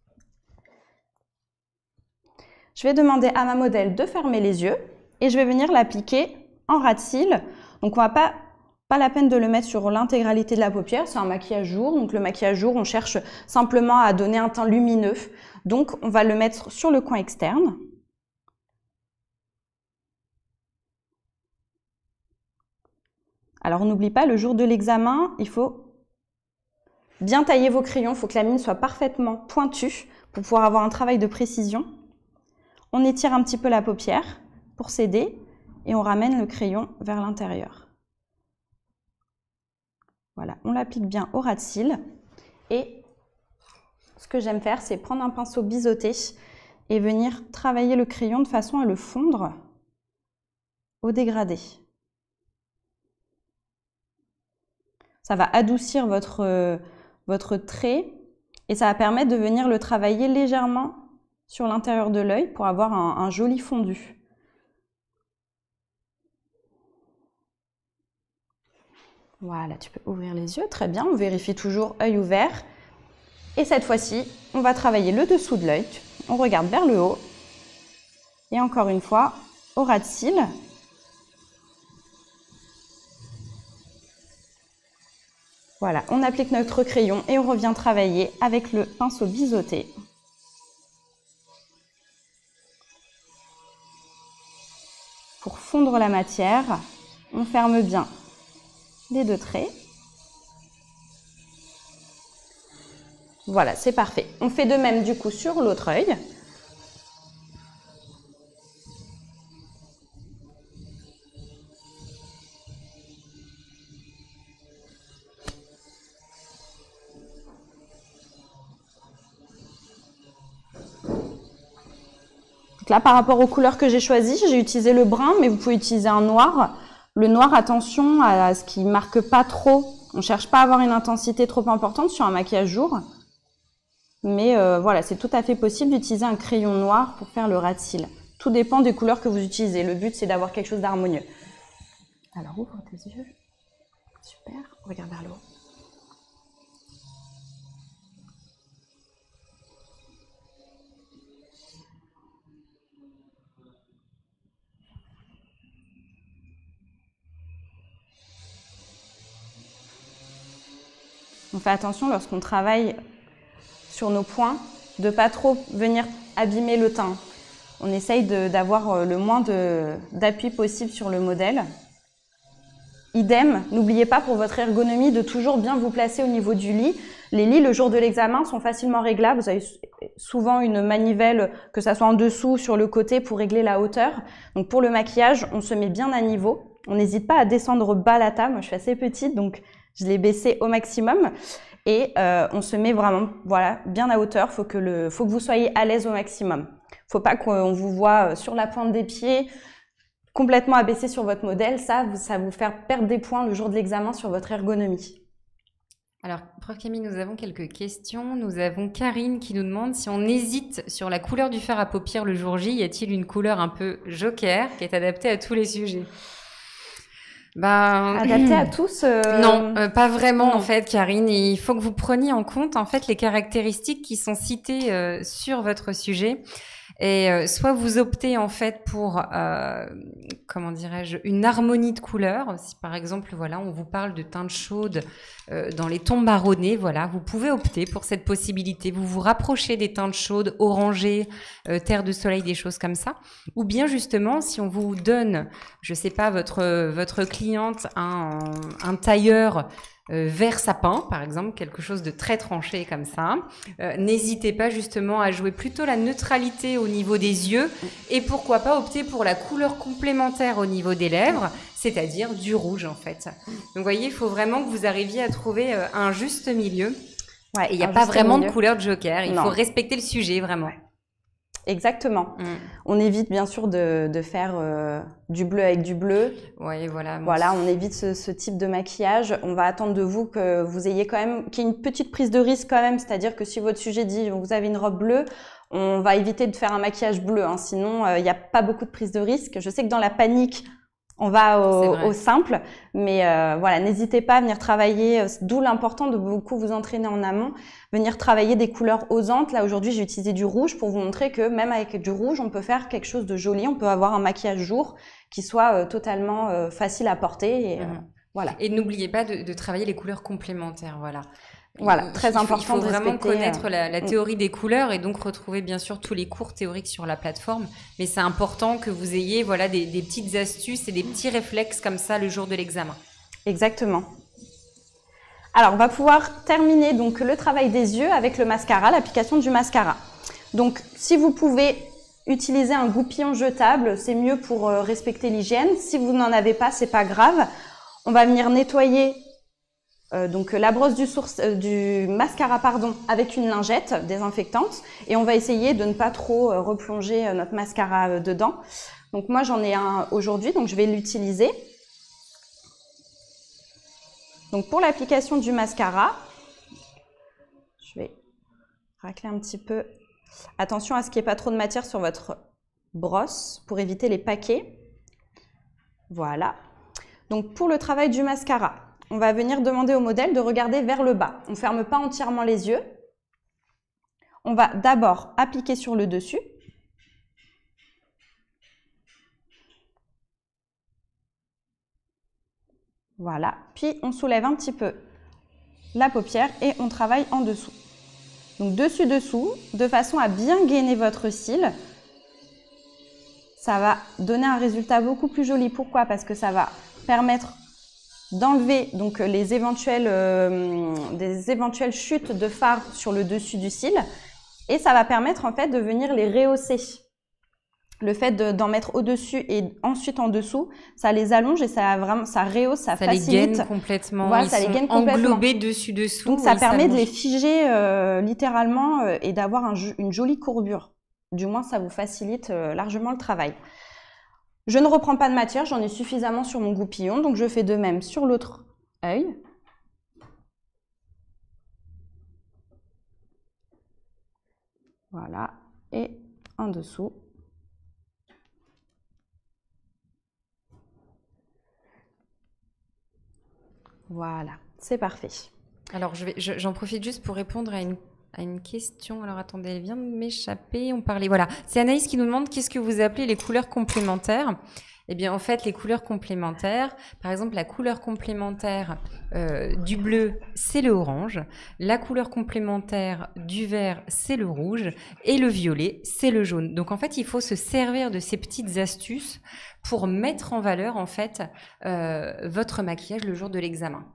Je vais demander à ma modèle de fermer les yeux et je vais venir l'appliquer en ras de cils. Donc on va pas la peine de le mettre sur l'intégralité de la paupière, c'est un maquillage jour. Donc le maquillage jour, on cherche simplement à donner un teint lumineux. Donc on va le mettre sur le coin externe. Alors on n'oublie pas, le jour de l'examen, il faut bien tailler vos crayons, il faut que la mine soit parfaitement pointue pour pouvoir avoir un travail de précision. On étire un petit peu la paupière pour s'aider et on ramène le crayon vers l'intérieur. Voilà, on l'applique bien au ras de cils. Et ce que j'aime faire, c'est prendre un pinceau biseauté et venir travailler le crayon de façon à le fondre au dégradé. Ça va adoucir votre trait et ça va permettre de venir le travailler légèrement sur l'intérieur de l'œil pour avoir un joli fondu. Voilà, tu peux ouvrir les yeux, très bien, on vérifie toujours œil ouvert. Et cette fois-ci, on va travailler le dessous de l'œil, on regarde vers le haut et encore une fois, au ras de cils. Voilà, on applique notre crayon et on revient travailler avec le pinceau biseauté. Pour fondre la matière, on ferme bien les deux traits. Voilà, c'est parfait. On fait de même du coup sur l'autre œil. Donc là, par rapport aux couleurs que j'ai choisies, j'ai utilisé le brun, mais vous pouvez utiliser un noir. Le noir, attention à ce qui marque pas trop. On cherche pas à avoir une intensité trop importante sur un maquillage jour. Mais voilà, c'est tout à fait possible d'utiliser un crayon noir pour faire le ras de cils. Tout dépend des couleurs que vous utilisez. Le but, c'est d'avoir quelque chose d'harmonieux. Alors, ouvre tes yeux. Super. Regarde vers le haut. On fait attention lorsqu'on travaille sur nos points, de pas trop venir abîmer le teint. On essaye d'avoir le moins d'appui possible sur le modèle. Idem, n'oubliez pas pour votre ergonomie de toujours bien vous placer au niveau du lit. Les lits, le jour de l'examen, sont facilement réglables. Vous avez souvent une manivelle, que ça soit en dessous ou sur le côté, pour régler la hauteur. Donc pour le maquillage, on se met bien à niveau. On n'hésite pas à descendre bas la table. Moi, je suis assez petite, donc je l'ai baissée au maximum. Et on se met vraiment, voilà, bien à hauteur. Faut que vous soyez à l'aise au maximum. Faut pas qu'on vous voit sur la pointe des pieds, complètement abaissé sur votre modèle. Ça vous faire perdre des points le jour de l'examen sur votre ergonomie. Alors, Prof Camille, nous avons quelques questions. Nous avons Karine qui nous demande si on hésite sur la couleur du fard à paupières le jour J, y a-t-il une couleur un peu joker qui est adaptée à tous les sujets? Adapté à tous Non, pas vraiment non. En fait, Karine. Il faut que vous preniez en compte en fait les caractéristiques qui sont citées sur votre sujet. Et soit vous optez en fait pour, comment dirais-je, une harmonie de couleurs. Si par exemple, voilà, on vous parle de teintes chaudes dans les tons marronnés, voilà, vous pouvez opter pour cette possibilité. Vous vous rapprochez des teintes chaudes, orangées, terre de soleil, des choses comme ça. Ou bien justement, si on vous donne, je sais pas, votre cliente un tailleur vert sapin, par exemple, quelque chose de très tranché comme ça. N'hésitez pas justement à jouer plutôt la neutralité au niveau des yeux et pourquoi pas opter pour la couleur complémentaire au niveau des lèvres, c'est-à-dire du rouge en fait. Donc vous voyez, il faut vraiment que vous arriviez à trouver un juste milieu. Ouais, il n'y a pas vraiment de couleur de joker, il faut respecter le sujet vraiment. Exactement. On évite bien sûr de faire du bleu avec du bleu. Oui, voilà. Voilà, on évite ce type de maquillage. On va attendre de vous que vous ayez quand même, qu'il y ait une petite prise de risque quand même. C'est-à-dire que si votre sujet dit vous avez une robe bleue, on va éviter de faire un maquillage bleu. Hein. Sinon, il n'y a pas beaucoup de prise de risque. Je sais que dans la panique, on va au simple, mais voilà, n'hésitez pas à venir travailler, d'où l'important de beaucoup vous entraîner en amont, venir travailler des couleurs osantes. Là, aujourd'hui, j'ai utilisé du rouge pour vous montrer que même avec du rouge, on peut faire quelque chose de joli, on peut avoir un maquillage jour qui soit totalement facile à porter. Et, voilà. Et n'oubliez pas de travailler les couleurs complémentaires, voilà. Voilà, très important. Il faut vraiment connaître la théorie des couleurs et donc retrouver bien sûr tous les cours théoriques sur la plateforme. Mais c'est important que vous ayez voilà des petites astuces et des petits réflexes comme ça le jour de l'examen. Exactement. Alors, on va pouvoir terminer donc le travail des yeux avec le mascara, l'application du mascara. Donc, si vous pouvez utiliser un goupillon jetable, c'est mieux pour respecter l'hygiène. Si vous n'en avez pas, c'est pas grave. On va venir nettoyer donc la brosse du mascara avec une lingette désinfectante et on va essayer de ne pas trop replonger notre mascara dedans. Donc moi j'en ai un aujourd'hui, donc je vais l'utiliser. Donc pour l'application du mascara, je vais racler un petit peu. Attention à ce qu'il n'y ait pas trop de matière sur votre brosse pour éviter les paquets. Voilà. Donc pour le travail du mascara, on va venir demander au modèle de regarder vers le bas. On ne ferme pas entièrement les yeux. On va d'abord appliquer sur le dessus. Voilà. Puis on soulève un petit peu la paupière et on travaille en dessous. Donc dessus-dessous, de façon à bien gainer votre cil. Ça va donner un résultat beaucoup plus joli. Pourquoi? Parce que ça va permettre d'enlever donc des éventuelles chutes de fard sur le dessus du cil et ça va permettre en fait de venir les rehausser. Le fait d'en mettre au-dessus et ensuite en dessous, ça les allonge et ça rehausse, ça facilite. Ça les gaine complètement. Voilà, ça les gaine complètement. Englobés dessus-dessous. Donc ça permet de les figer littéralement et d'avoir une jolie courbure. Du moins, ça vous facilite largement le travail. Je ne reprends pas de matière, j'en ai suffisamment sur mon goupillon, donc je fais de même sur l'autre œil. Voilà, et en dessous. Voilà, c'est parfait. Alors, j'en profite juste pour répondre à une question. Alors, attendez, elle vient de m'échapper. On parlait, voilà. C'est Anaïs qui nous demande qu'est-ce que vous appelez les couleurs complémentaires. Eh bien, en fait, les couleurs complémentaires, par exemple, la couleur complémentaire du bleu, c'est le orange. La couleur complémentaire du vert, c'est le rouge. Et le violet, c'est le jaune. Donc, en fait, il faut se servir de ces petites astuces pour mettre en valeur, en fait, votre maquillage le jour de l'examen.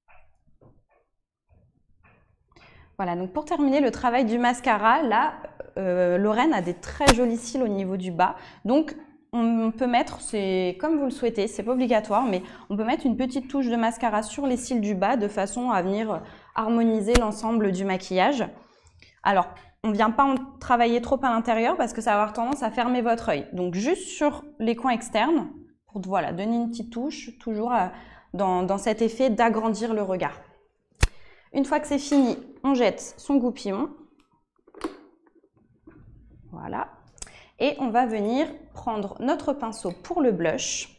Voilà, donc pour terminer le travail du mascara, là, Lorraine a des très jolis cils au niveau du bas. Donc, on peut mettre, c'est comme vous le souhaitez, c'est pas obligatoire, mais on peut mettre une petite touche de mascara sur les cils du bas de façon à venir harmoniser l'ensemble du maquillage. Alors, on ne vient pas en travailler trop à l'intérieur parce que ça va avoir tendance à fermer votre œil. Donc, juste sur les coins externes, pour voilà, donner une petite touche, toujours dans cet effet d'agrandir le regard. Une fois que c'est fini, on jette son goupillon. Voilà. Et on va venir prendre notre pinceau pour le blush.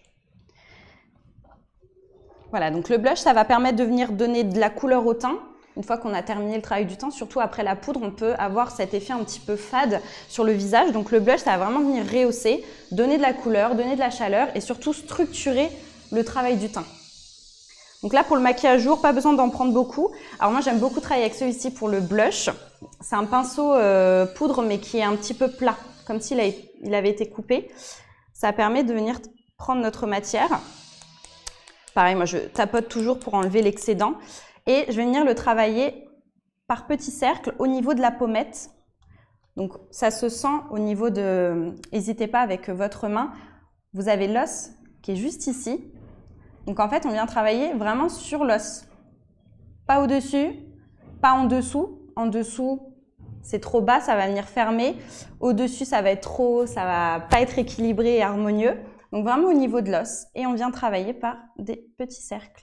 Voilà, donc le blush, ça va permettre de venir donner de la couleur au teint. Une fois qu'on a terminé le travail du teint, surtout après la poudre, on peut avoir cet effet un petit peu fade sur le visage. Donc le blush, ça va vraiment venir rehausser, donner de la couleur, donner de la chaleur et surtout structurer le travail du teint. Donc là, pour le maquillage jour, pas besoin d'en prendre beaucoup. Alors moi, j'aime beaucoup travailler avec celui-ci pour le blush. C'est un pinceau poudre, mais qui est un petit peu plat, comme s'il avait été coupé. Ça permet de venir prendre notre matière, Pareil, moi je tapote toujours pour enlever l'excédent. Et je vais venir le travailler par petits cercles au niveau de la pommette. Donc ça se sent au niveau de... N'hésitez pas avec votre main. Vous avez l'os qui est juste ici. Donc en fait, on vient travailler vraiment sur l'os. Pas au-dessus, pas en dessous. En dessous, c'est trop bas, ça va venir fermer. Au-dessus, ça va être trop haut, ça va pas être équilibré et harmonieux. Donc vraiment au niveau de l'os. Et on vient travailler par des petits cercles.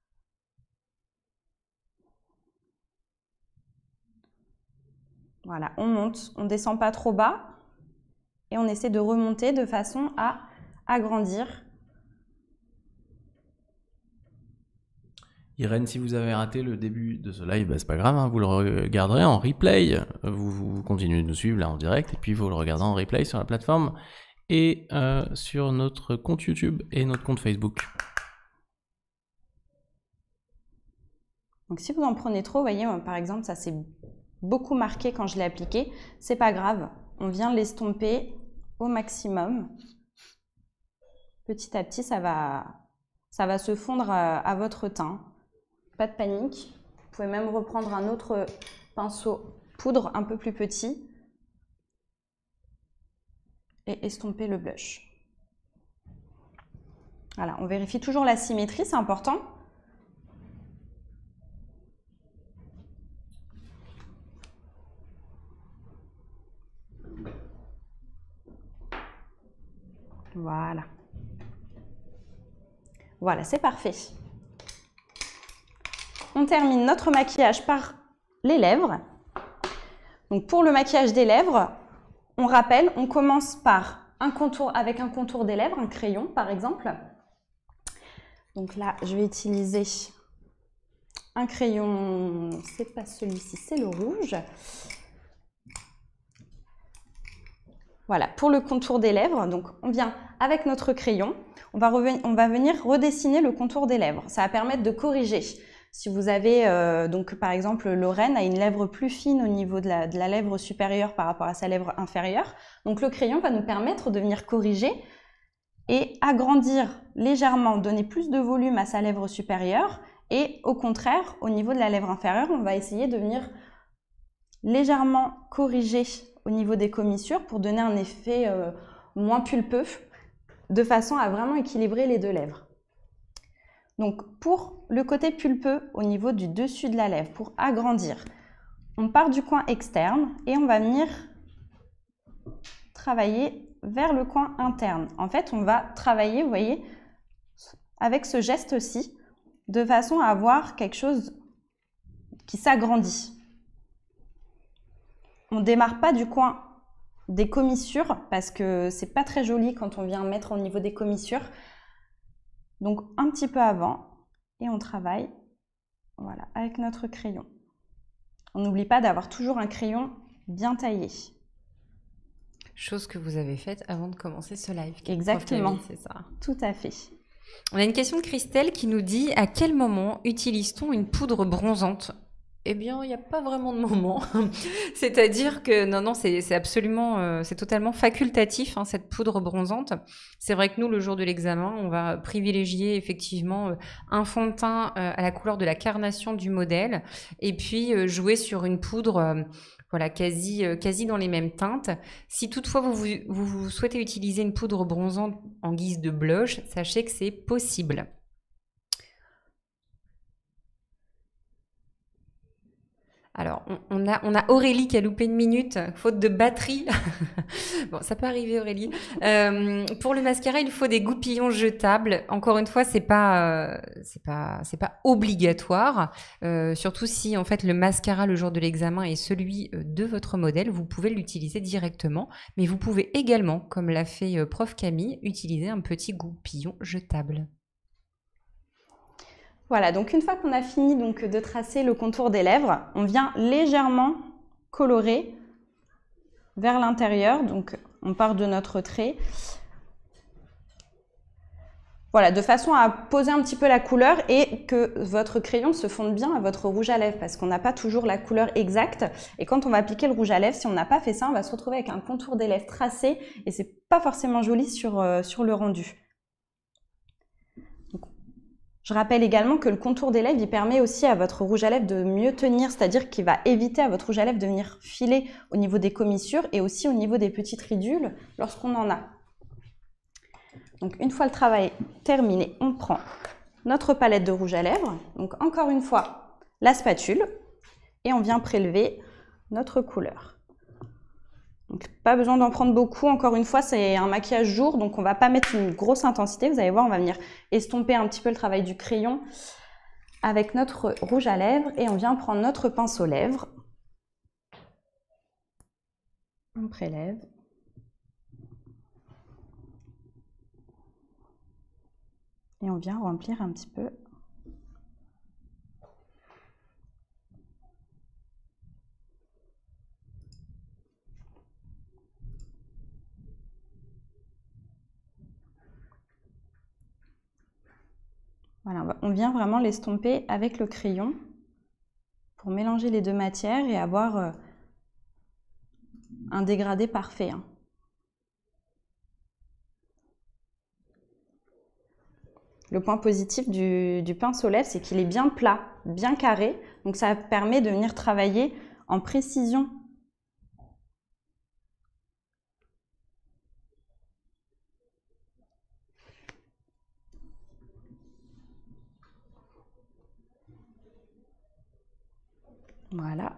Voilà, on monte, on descend pas trop bas. Et on essaie de remonter de façon à agrandir. Irène, si vous avez raté le début de ce live, c'est pas grave, hein, vous le regarderez en replay. Vous continuez de nous suivre là en direct et puis vous le regardez en replay sur la plateforme et sur notre compte YouTube et notre compte Facebook. Donc si vous en prenez trop, vous voyez, par exemple, ça s'est beaucoup marqué quand je l'ai appliqué, c'est pas grave. On vient l'estomper au maximum. Petit à petit, ça va se fondre à votre teint. Pas de panique. Vous pouvez même reprendre un autre pinceau poudre un peu plus petit et estomper le blush. Voilà, on vérifie toujours la symétrie, c'est important. Voilà. Voilà, c'est parfait. On termine notre maquillage par les lèvres. Donc pour le maquillage des lèvres, on rappelle, on commence par un contour avec un contour des lèvres, un crayon par exemple. Donc là, je vais utiliser un crayon, c'est pas celui-ci, c'est le rouge. Voilà, pour le contour des lèvres, donc on vient avec notre crayon, on va venir redessiner le contour des lèvres. Ça va permettre de corriger. Si vous avez, donc par exemple, Lorraine a une lèvre plus fine au niveau de la lèvre supérieure par rapport à sa lèvre inférieure. Donc le crayon va nous permettre de venir corriger et agrandir légèrement, donner plus de volume à sa lèvre supérieure. Et au contraire, au niveau de la lèvre inférieure, on va essayer de venir légèrement corriger au niveau des commissures pour donner un effet moins pulpeux, de façon à vraiment équilibrer les deux lèvres. Donc pour le côté pulpeux au niveau du dessus de la lèvre, pour agrandir, on part du coin externe et on va venir travailler vers le coin interne. En fait, on va travailler, vous voyez, avec ce geste-ci, de façon à avoir quelque chose qui s'agrandit. On démarre pas du coin des commissures parce que c'est pas très joli quand on vient mettre au niveau des commissures. Donc un petit peu avant et on travaille, voilà, avec notre crayon. On n'oublie pas d'avoir toujours un crayon bien taillé. Chose que vous avez faite avant de commencer ce live. Exactement, c'est ça. Tout à fait. On a une question de Christelle qui nous dit: à quel moment utilise-t-on une poudre bronzante? Eh bien, il n'y a pas vraiment de moment. C'est-à-dire que non, c'est absolument, c'est totalement facultatif, hein, cette poudre bronzante. C'est vrai que nous, le jour de l'examen, on va privilégier effectivement un fond de teint à la couleur de la carnation du modèle, et puis jouer sur une poudre, voilà, quasi dans les mêmes teintes. Si toutefois vous souhaitez utiliser une poudre bronzante en guise de blush, sachez que c'est possible. Alors, on a Aurélie qui a loupé une minute, faute de batterie. Bon, ça peut arriver, Aurélie. Pour le mascara, il faut des goupillons jetables. Encore une fois, c'est pas obligatoire. Surtout si, en fait, le mascara le jour de l'examen est celui de votre modèle, vous pouvez l'utiliser directement. Mais vous pouvez également, comme l'a fait Prof Camille, utiliser un petit goupillon jetable. Voilà, donc une fois qu'on a fini donc de tracer le contour des lèvres, on vient légèrement colorer vers l'intérieur. Donc on part de notre trait. Voilà, de façon à poser un petit peu la couleur et que votre crayon se fonde bien à votre rouge à lèvres, parce qu'on n'a pas toujours la couleur exacte. Et quand on va appliquer le rouge à lèvres, si on n'a pas fait ça, on va se retrouver avec un contour des lèvres tracé et c'est pas forcément joli sur le rendu. Je rappelle également que le contour des lèvres, il permet aussi à votre rouge à lèvres de mieux tenir, c'est-à-dire qu'il va éviter à votre rouge à lèvres de venir filer au niveau des commissures et aussi au niveau des petites ridules lorsqu'on en a. Donc une fois le travail terminé, on prend notre palette de rouge à lèvres. Donc encore une fois, la spatule et on vient prélever notre couleur. Donc, pas besoin d'en prendre beaucoup. Encore une fois, c'est un maquillage jour, donc on va pas mettre une grosse intensité. Vous allez voir, on va venir estomper un petit peu le travail du crayon avec notre rouge à lèvres et on vient prendre notre pinceau lèvres. On prélève. Et on vient remplir un petit peu. Voilà, on vient vraiment l'estomper avec le crayon pour mélanger les deux matières et avoir un dégradé parfait. Le point positif du pinceau lèvres, c'est qu'il est bien plat, bien carré, donc ça permet de venir travailler en précision. Voilà.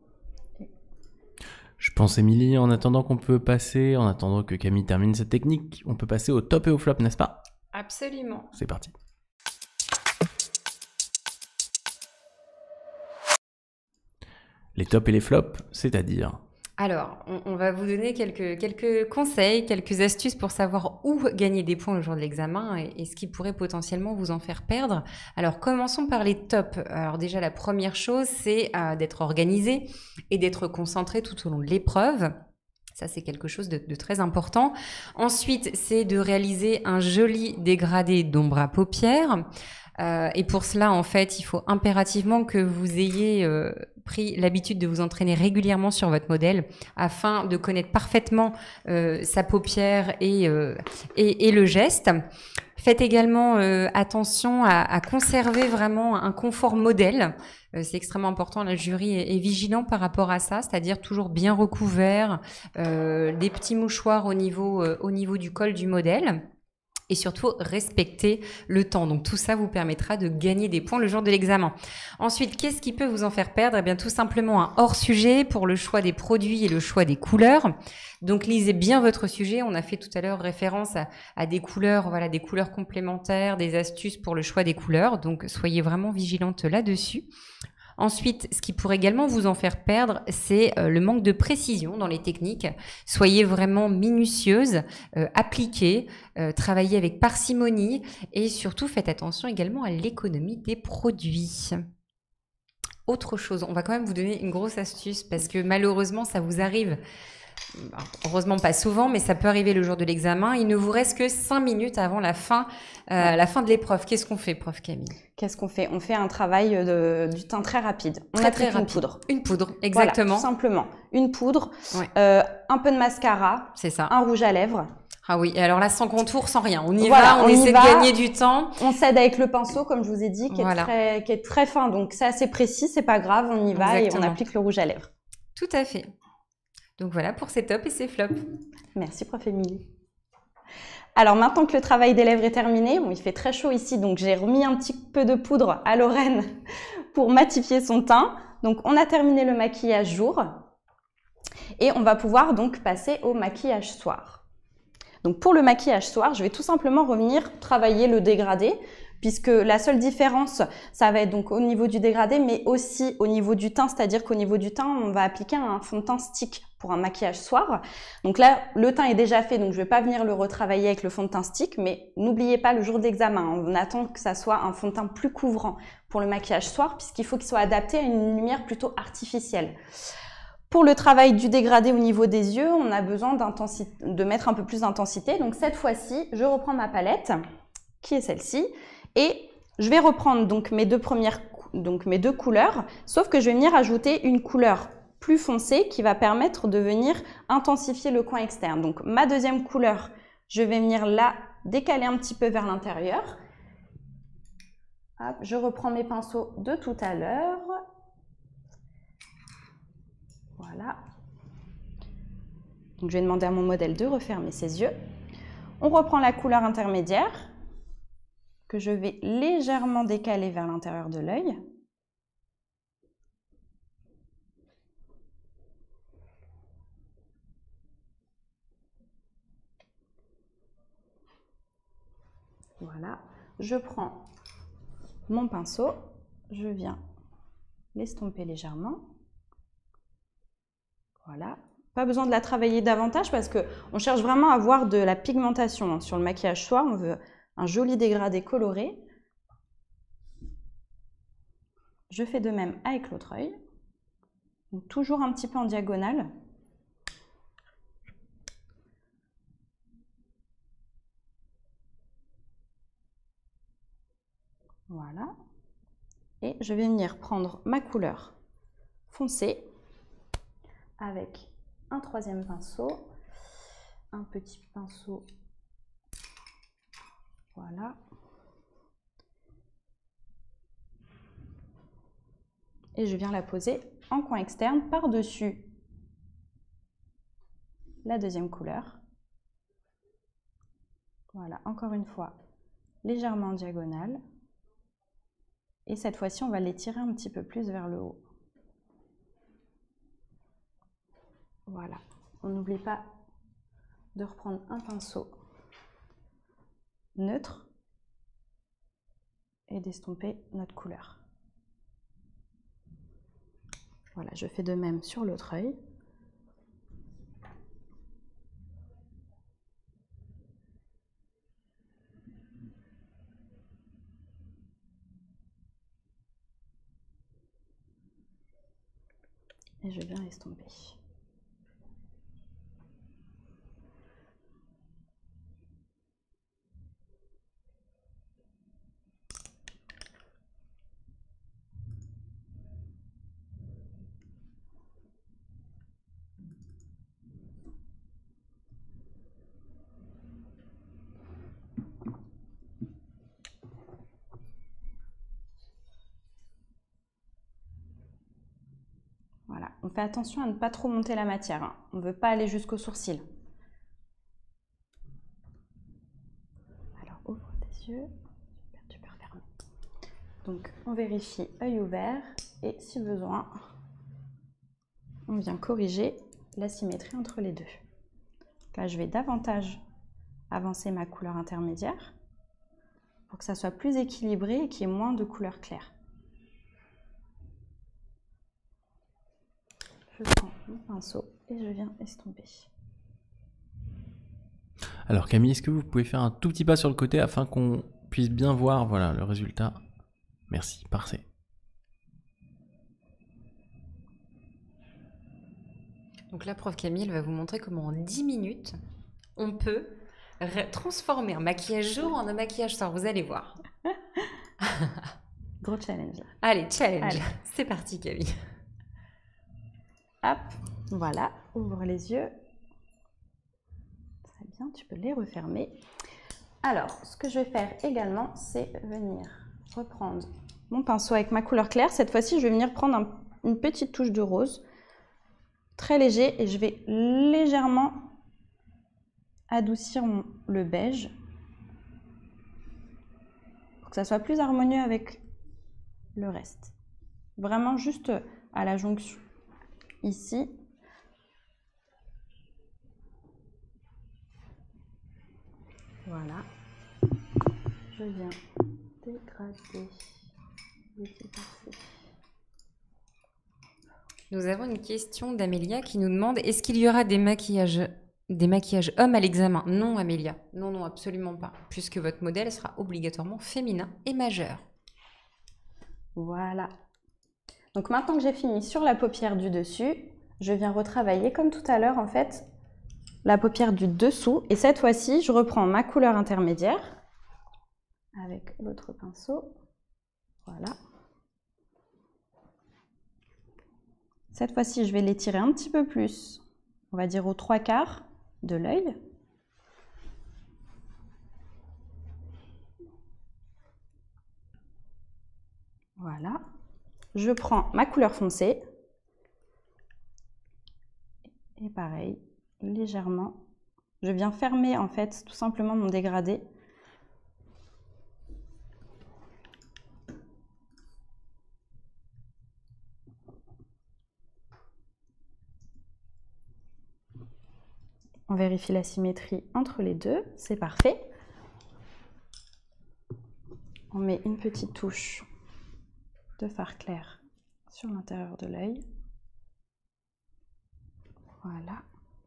Je pense, Émilie, en attendant que Camille termine cette technique, on peut passer au top et au flop, n'est-ce pas? Absolument. C'est parti. Les tops et les flops, c'est-à-dire? Alors, on va vous donner quelques conseils, quelques astuces pour savoir où gagner des points le jour de l'examen et ce qui pourrait potentiellement vous en faire perdre. Alors, commençons par les tops. Alors déjà, la première chose, c'est d'être organisé et d'être concentré tout au long de l'épreuve. Ça, c'est quelque chose de très important. Ensuite, c'est de réaliser un joli dégradé d'ombre à paupières. Et pour cela, en fait, il faut impérativement que vous ayez pris l'habitude de vous entraîner régulièrement sur votre modèle afin de connaître parfaitement sa paupière et le geste. Faites également attention à conserver vraiment un confort modèle. C'est extrêmement important. Le jury est vigilant par rapport à ça, c'est-à-dire toujours bien recouvert, des petits mouchoirs au niveau du col du modèle. Et surtout, respecter le temps. Donc, tout ça vous permettra de gagner des points le jour de l'examen. Ensuite, qu'est-ce qui peut vous en faire perdre? Eh bien, tout simplement un hors-sujet pour le choix des produits et le choix des couleurs. Donc, lisez bien votre sujet. On a fait tout à l'heure référence à des couleurs, voilà, des couleurs complémentaires, des astuces pour le choix des couleurs. Donc, soyez vraiment vigilante là-dessus. Ensuite, ce qui pourrait également vous en faire perdre, c'est le manque de précision dans les techniques. Soyez vraiment minutieuse, appliquez, travaillez avec parcimonie et surtout faites attention également à l'économie des produits. Autre chose, on va quand même vous donner une grosse astuce parce que malheureusement, ça vous arrive. Heureusement pas souvent, mais ça peut arriver le jour de l'examen. Il ne vous reste que 5 minutes avant la fin de l'épreuve. Qu'est-ce qu'on fait, prof Camille? Qu'est-ce qu'on fait? On fait un travail du teint très rapide. On applique une poudre. Une poudre, exactement. Voilà, tout simplement. Une poudre, ouais. Un peu de mascara, c'est ça. Un rouge à lèvres. Ah oui, et alors là, sans contour, sans rien. On y voilà, va, on essaie de gagner du temps. On s'aide avec le pinceau, comme je vous ai dit, qui est très fin. Donc, c'est assez précis, c'est pas grave, on y va. Exactement. Et on applique le rouge à lèvres. Tout à fait. Donc voilà pour ces tops et ces flops. Merci, prof Émilie. Alors maintenant que le travail des lèvres est terminé, bon, il fait très chaud ici, donc j'ai remis un petit peu de poudre à Lorraine pour matifier son teint. Donc on a terminé le maquillage jour et on va pouvoir donc passer au maquillage soir. Donc pour le maquillage soir, je vais tout simplement revenir travailler le dégradé, puisque la seule différence, ça va être donc au niveau du dégradé, mais aussi au niveau du teint, c'est-à-dire qu'au niveau du teint, on va appliquer un fond de teint stick pour un maquillage soir. Donc là, le teint est déjà fait, donc je vais pas venir le retravailler avec le fond de teint stick, mais n'oubliez pas le jour d'examen, on attend que ça soit un fond de teint plus couvrant pour le maquillage soir, puisqu'il faut qu'il soit adapté à une lumière plutôt artificielle. Pour le travail du dégradé au niveau des yeux, on a besoin de mettre un peu plus d'intensité. Donc cette fois-ci, je reprends ma palette, qui est celle-ci, et je vais reprendre donc mes deux couleurs, sauf que je vais venir ajouter une couleur plus foncée qui va permettre de venir intensifier le coin externe. Donc ma deuxième couleur, je vais venir la décaler un petit peu vers l'intérieur. Hop, je reprends mes pinceaux de tout à l'heure. Voilà. Donc, je vais demander à mon modèle de refermer ses yeux. On reprend la couleur intermédiaire que je vais légèrement décaler vers l'intérieur de l'œil. Voilà. Je prends mon pinceau, je viens l'estomper légèrement. Voilà. Pas besoin de la travailler davantage parce qu'on cherche vraiment à avoir de la pigmentation sur le maquillage soir. On veut un joli dégradé coloré. Je fais de même avec l'autre œil. Donc, toujours un petit peu en diagonale. Voilà. Et je vais venir prendre ma couleur foncée avec un troisième pinceau, un petit pinceau, voilà. Et je viens la poser en coin externe par-dessus la deuxième couleur. Voilà, encore une fois, légèrement en diagonale. Et cette fois-ci, on va l'étirer un petit peu plus vers le haut. Voilà, on n'oublie pas de reprendre un pinceau neutre et d'estomper notre couleur. Voilà, je fais de même sur l'autre œil. Et je viens estomper. Voilà, on fait attention à ne pas trop monter la matière, hein. On ne veut pas aller jusqu'au sourcil. Alors, ouvre tes yeux. Super, tu peux refermer. Donc, on vérifie œil ouvert et si besoin, on vient corriger la symétrie entre les deux. Là, je vais davantage avancer ma couleur intermédiaire pour que ça soit plus équilibré et qu'il y ait moins de couleurs claires. Je prends mon pinceau et je viens estomper. Alors Camille, est-ce que vous pouvez faire un tout petit pas sur le côté afin qu'on puisse bien voir voilà, le résultat? Merci, parfait. Donc là, prof Camille va vous montrer comment en 10 minutes, on peut transformer un maquillage jour en un maquillage soir. Vous allez voir. Gros challenge. Allez, challenge. Allez. C'est parti Camille. Hop, voilà, ouvre les yeux. Très bien, tu peux les refermer. Alors, ce que je vais faire également, c'est venir reprendre mon pinceau avec ma couleur claire. Cette fois-ci, je vais venir prendre une petite touche de rose, très léger, et je vais légèrement adoucir le beige pour que ça soit plus harmonieux avec le reste. Vraiment juste à la jonction. Ici, voilà, je viens dégrader le petit pinceau. Nous avons une question d'Amélia qui nous demande: est-ce qu'il y aura des maquillages hommes à l'examen? Non Amélia, non, non, absolument pas, puisque votre modèle sera obligatoirement féminin et majeur. Voilà. Donc maintenant que j'ai fini sur la paupière du dessus, je viens retravailler comme tout à l'heure en fait la paupière du dessous. Et cette fois-ci, je reprends ma couleur intermédiaire avec l'autre pinceau. Voilà. Cette fois-ci, je vais l'étirer un petit peu plus, on va dire aux 3/4 de l'œil. Voilà. Je prends ma couleur foncée. Et pareil, légèrement. Je viens fermer en fait tout simplement mon dégradé. On vérifie la symétrie entre les deux, c'est parfait. On met une petite touche de fard clair sur l'intérieur de l'œil. Voilà.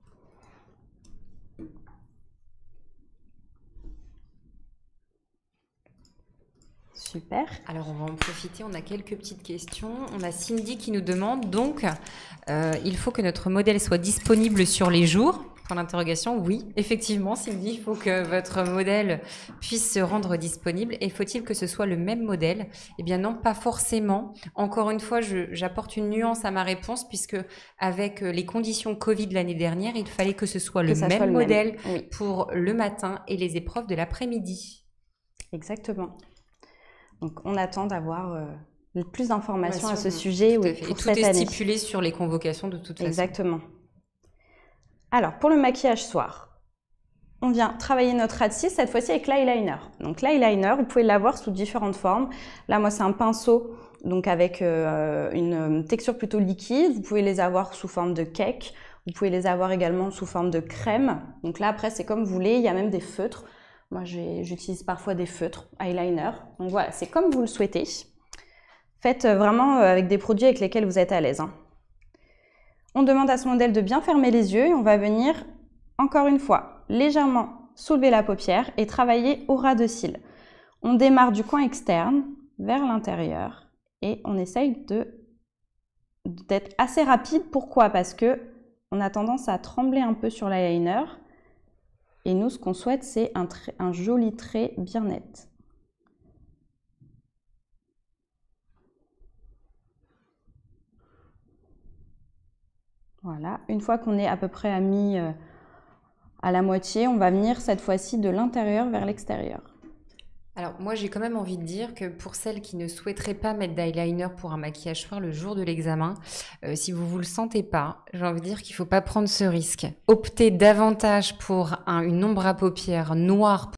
Super. Alors on va en profiter, on a quelques petites questions. On a Cindy qui nous demande donc, il faut que notre modèle soit disponible sur les jours. Point d'interrogation, oui, effectivement, Cindy, il faut que votre modèle puisse se rendre disponible. Et faut-il que ce soit le même modèle? Eh bien non, pas forcément. Encore une fois, j'apporte une nuance à ma réponse puisque avec les conditions Covid l'année dernière, il fallait que ce soit le même modèle pour le matin et les épreuves de l'après-midi. Exactement. Donc on attend d'avoir plus d'informations à ce sujet pour cette année. Tout est stipulé sur les convocations de toute façon. Exactement. Alors, pour le maquillage soir, on vient travailler notre rat de cils, cette fois-ci avec l'eyeliner. Donc l'eyeliner, vous pouvez l'avoir sous différentes formes. Là, moi, c'est un pinceau, donc avec une texture plutôt liquide. Vous pouvez les avoir sous forme de cake. Vous pouvez les avoir également sous forme de crème. Donc là, après, c'est comme vous voulez. Il y a même des feutres. Moi, j'utilise parfois des feutres eyeliner. Donc voilà, c'est comme vous le souhaitez. Faites vraiment avec des produits avec lesquels vous êtes à l'aise. On demande à ce modèle de bien fermer les yeux et on va venir, encore une fois, légèrement soulever la paupière et travailler au ras de cils. On démarre du coin externe vers l'intérieur et on essaye d'être assez rapide. Pourquoi? Parce que on a tendance à trembler un peu sur l'eyeliner et nous, ce qu'on souhaite, c'est un joli trait bien net. Voilà, une fois qu'on est à peu près à la moitié, on va venir cette fois-ci de l'intérieur vers l'extérieur. Alors moi j'ai quand même envie de dire que pour celles qui ne souhaiteraient pas mettre d'eyeliner pour un maquillage soir le jour de l'examen, si vous le sentez pas, j'ai envie de dire qu'il faut pas prendre ce risque. Optez davantage pour une ombre à paupières noire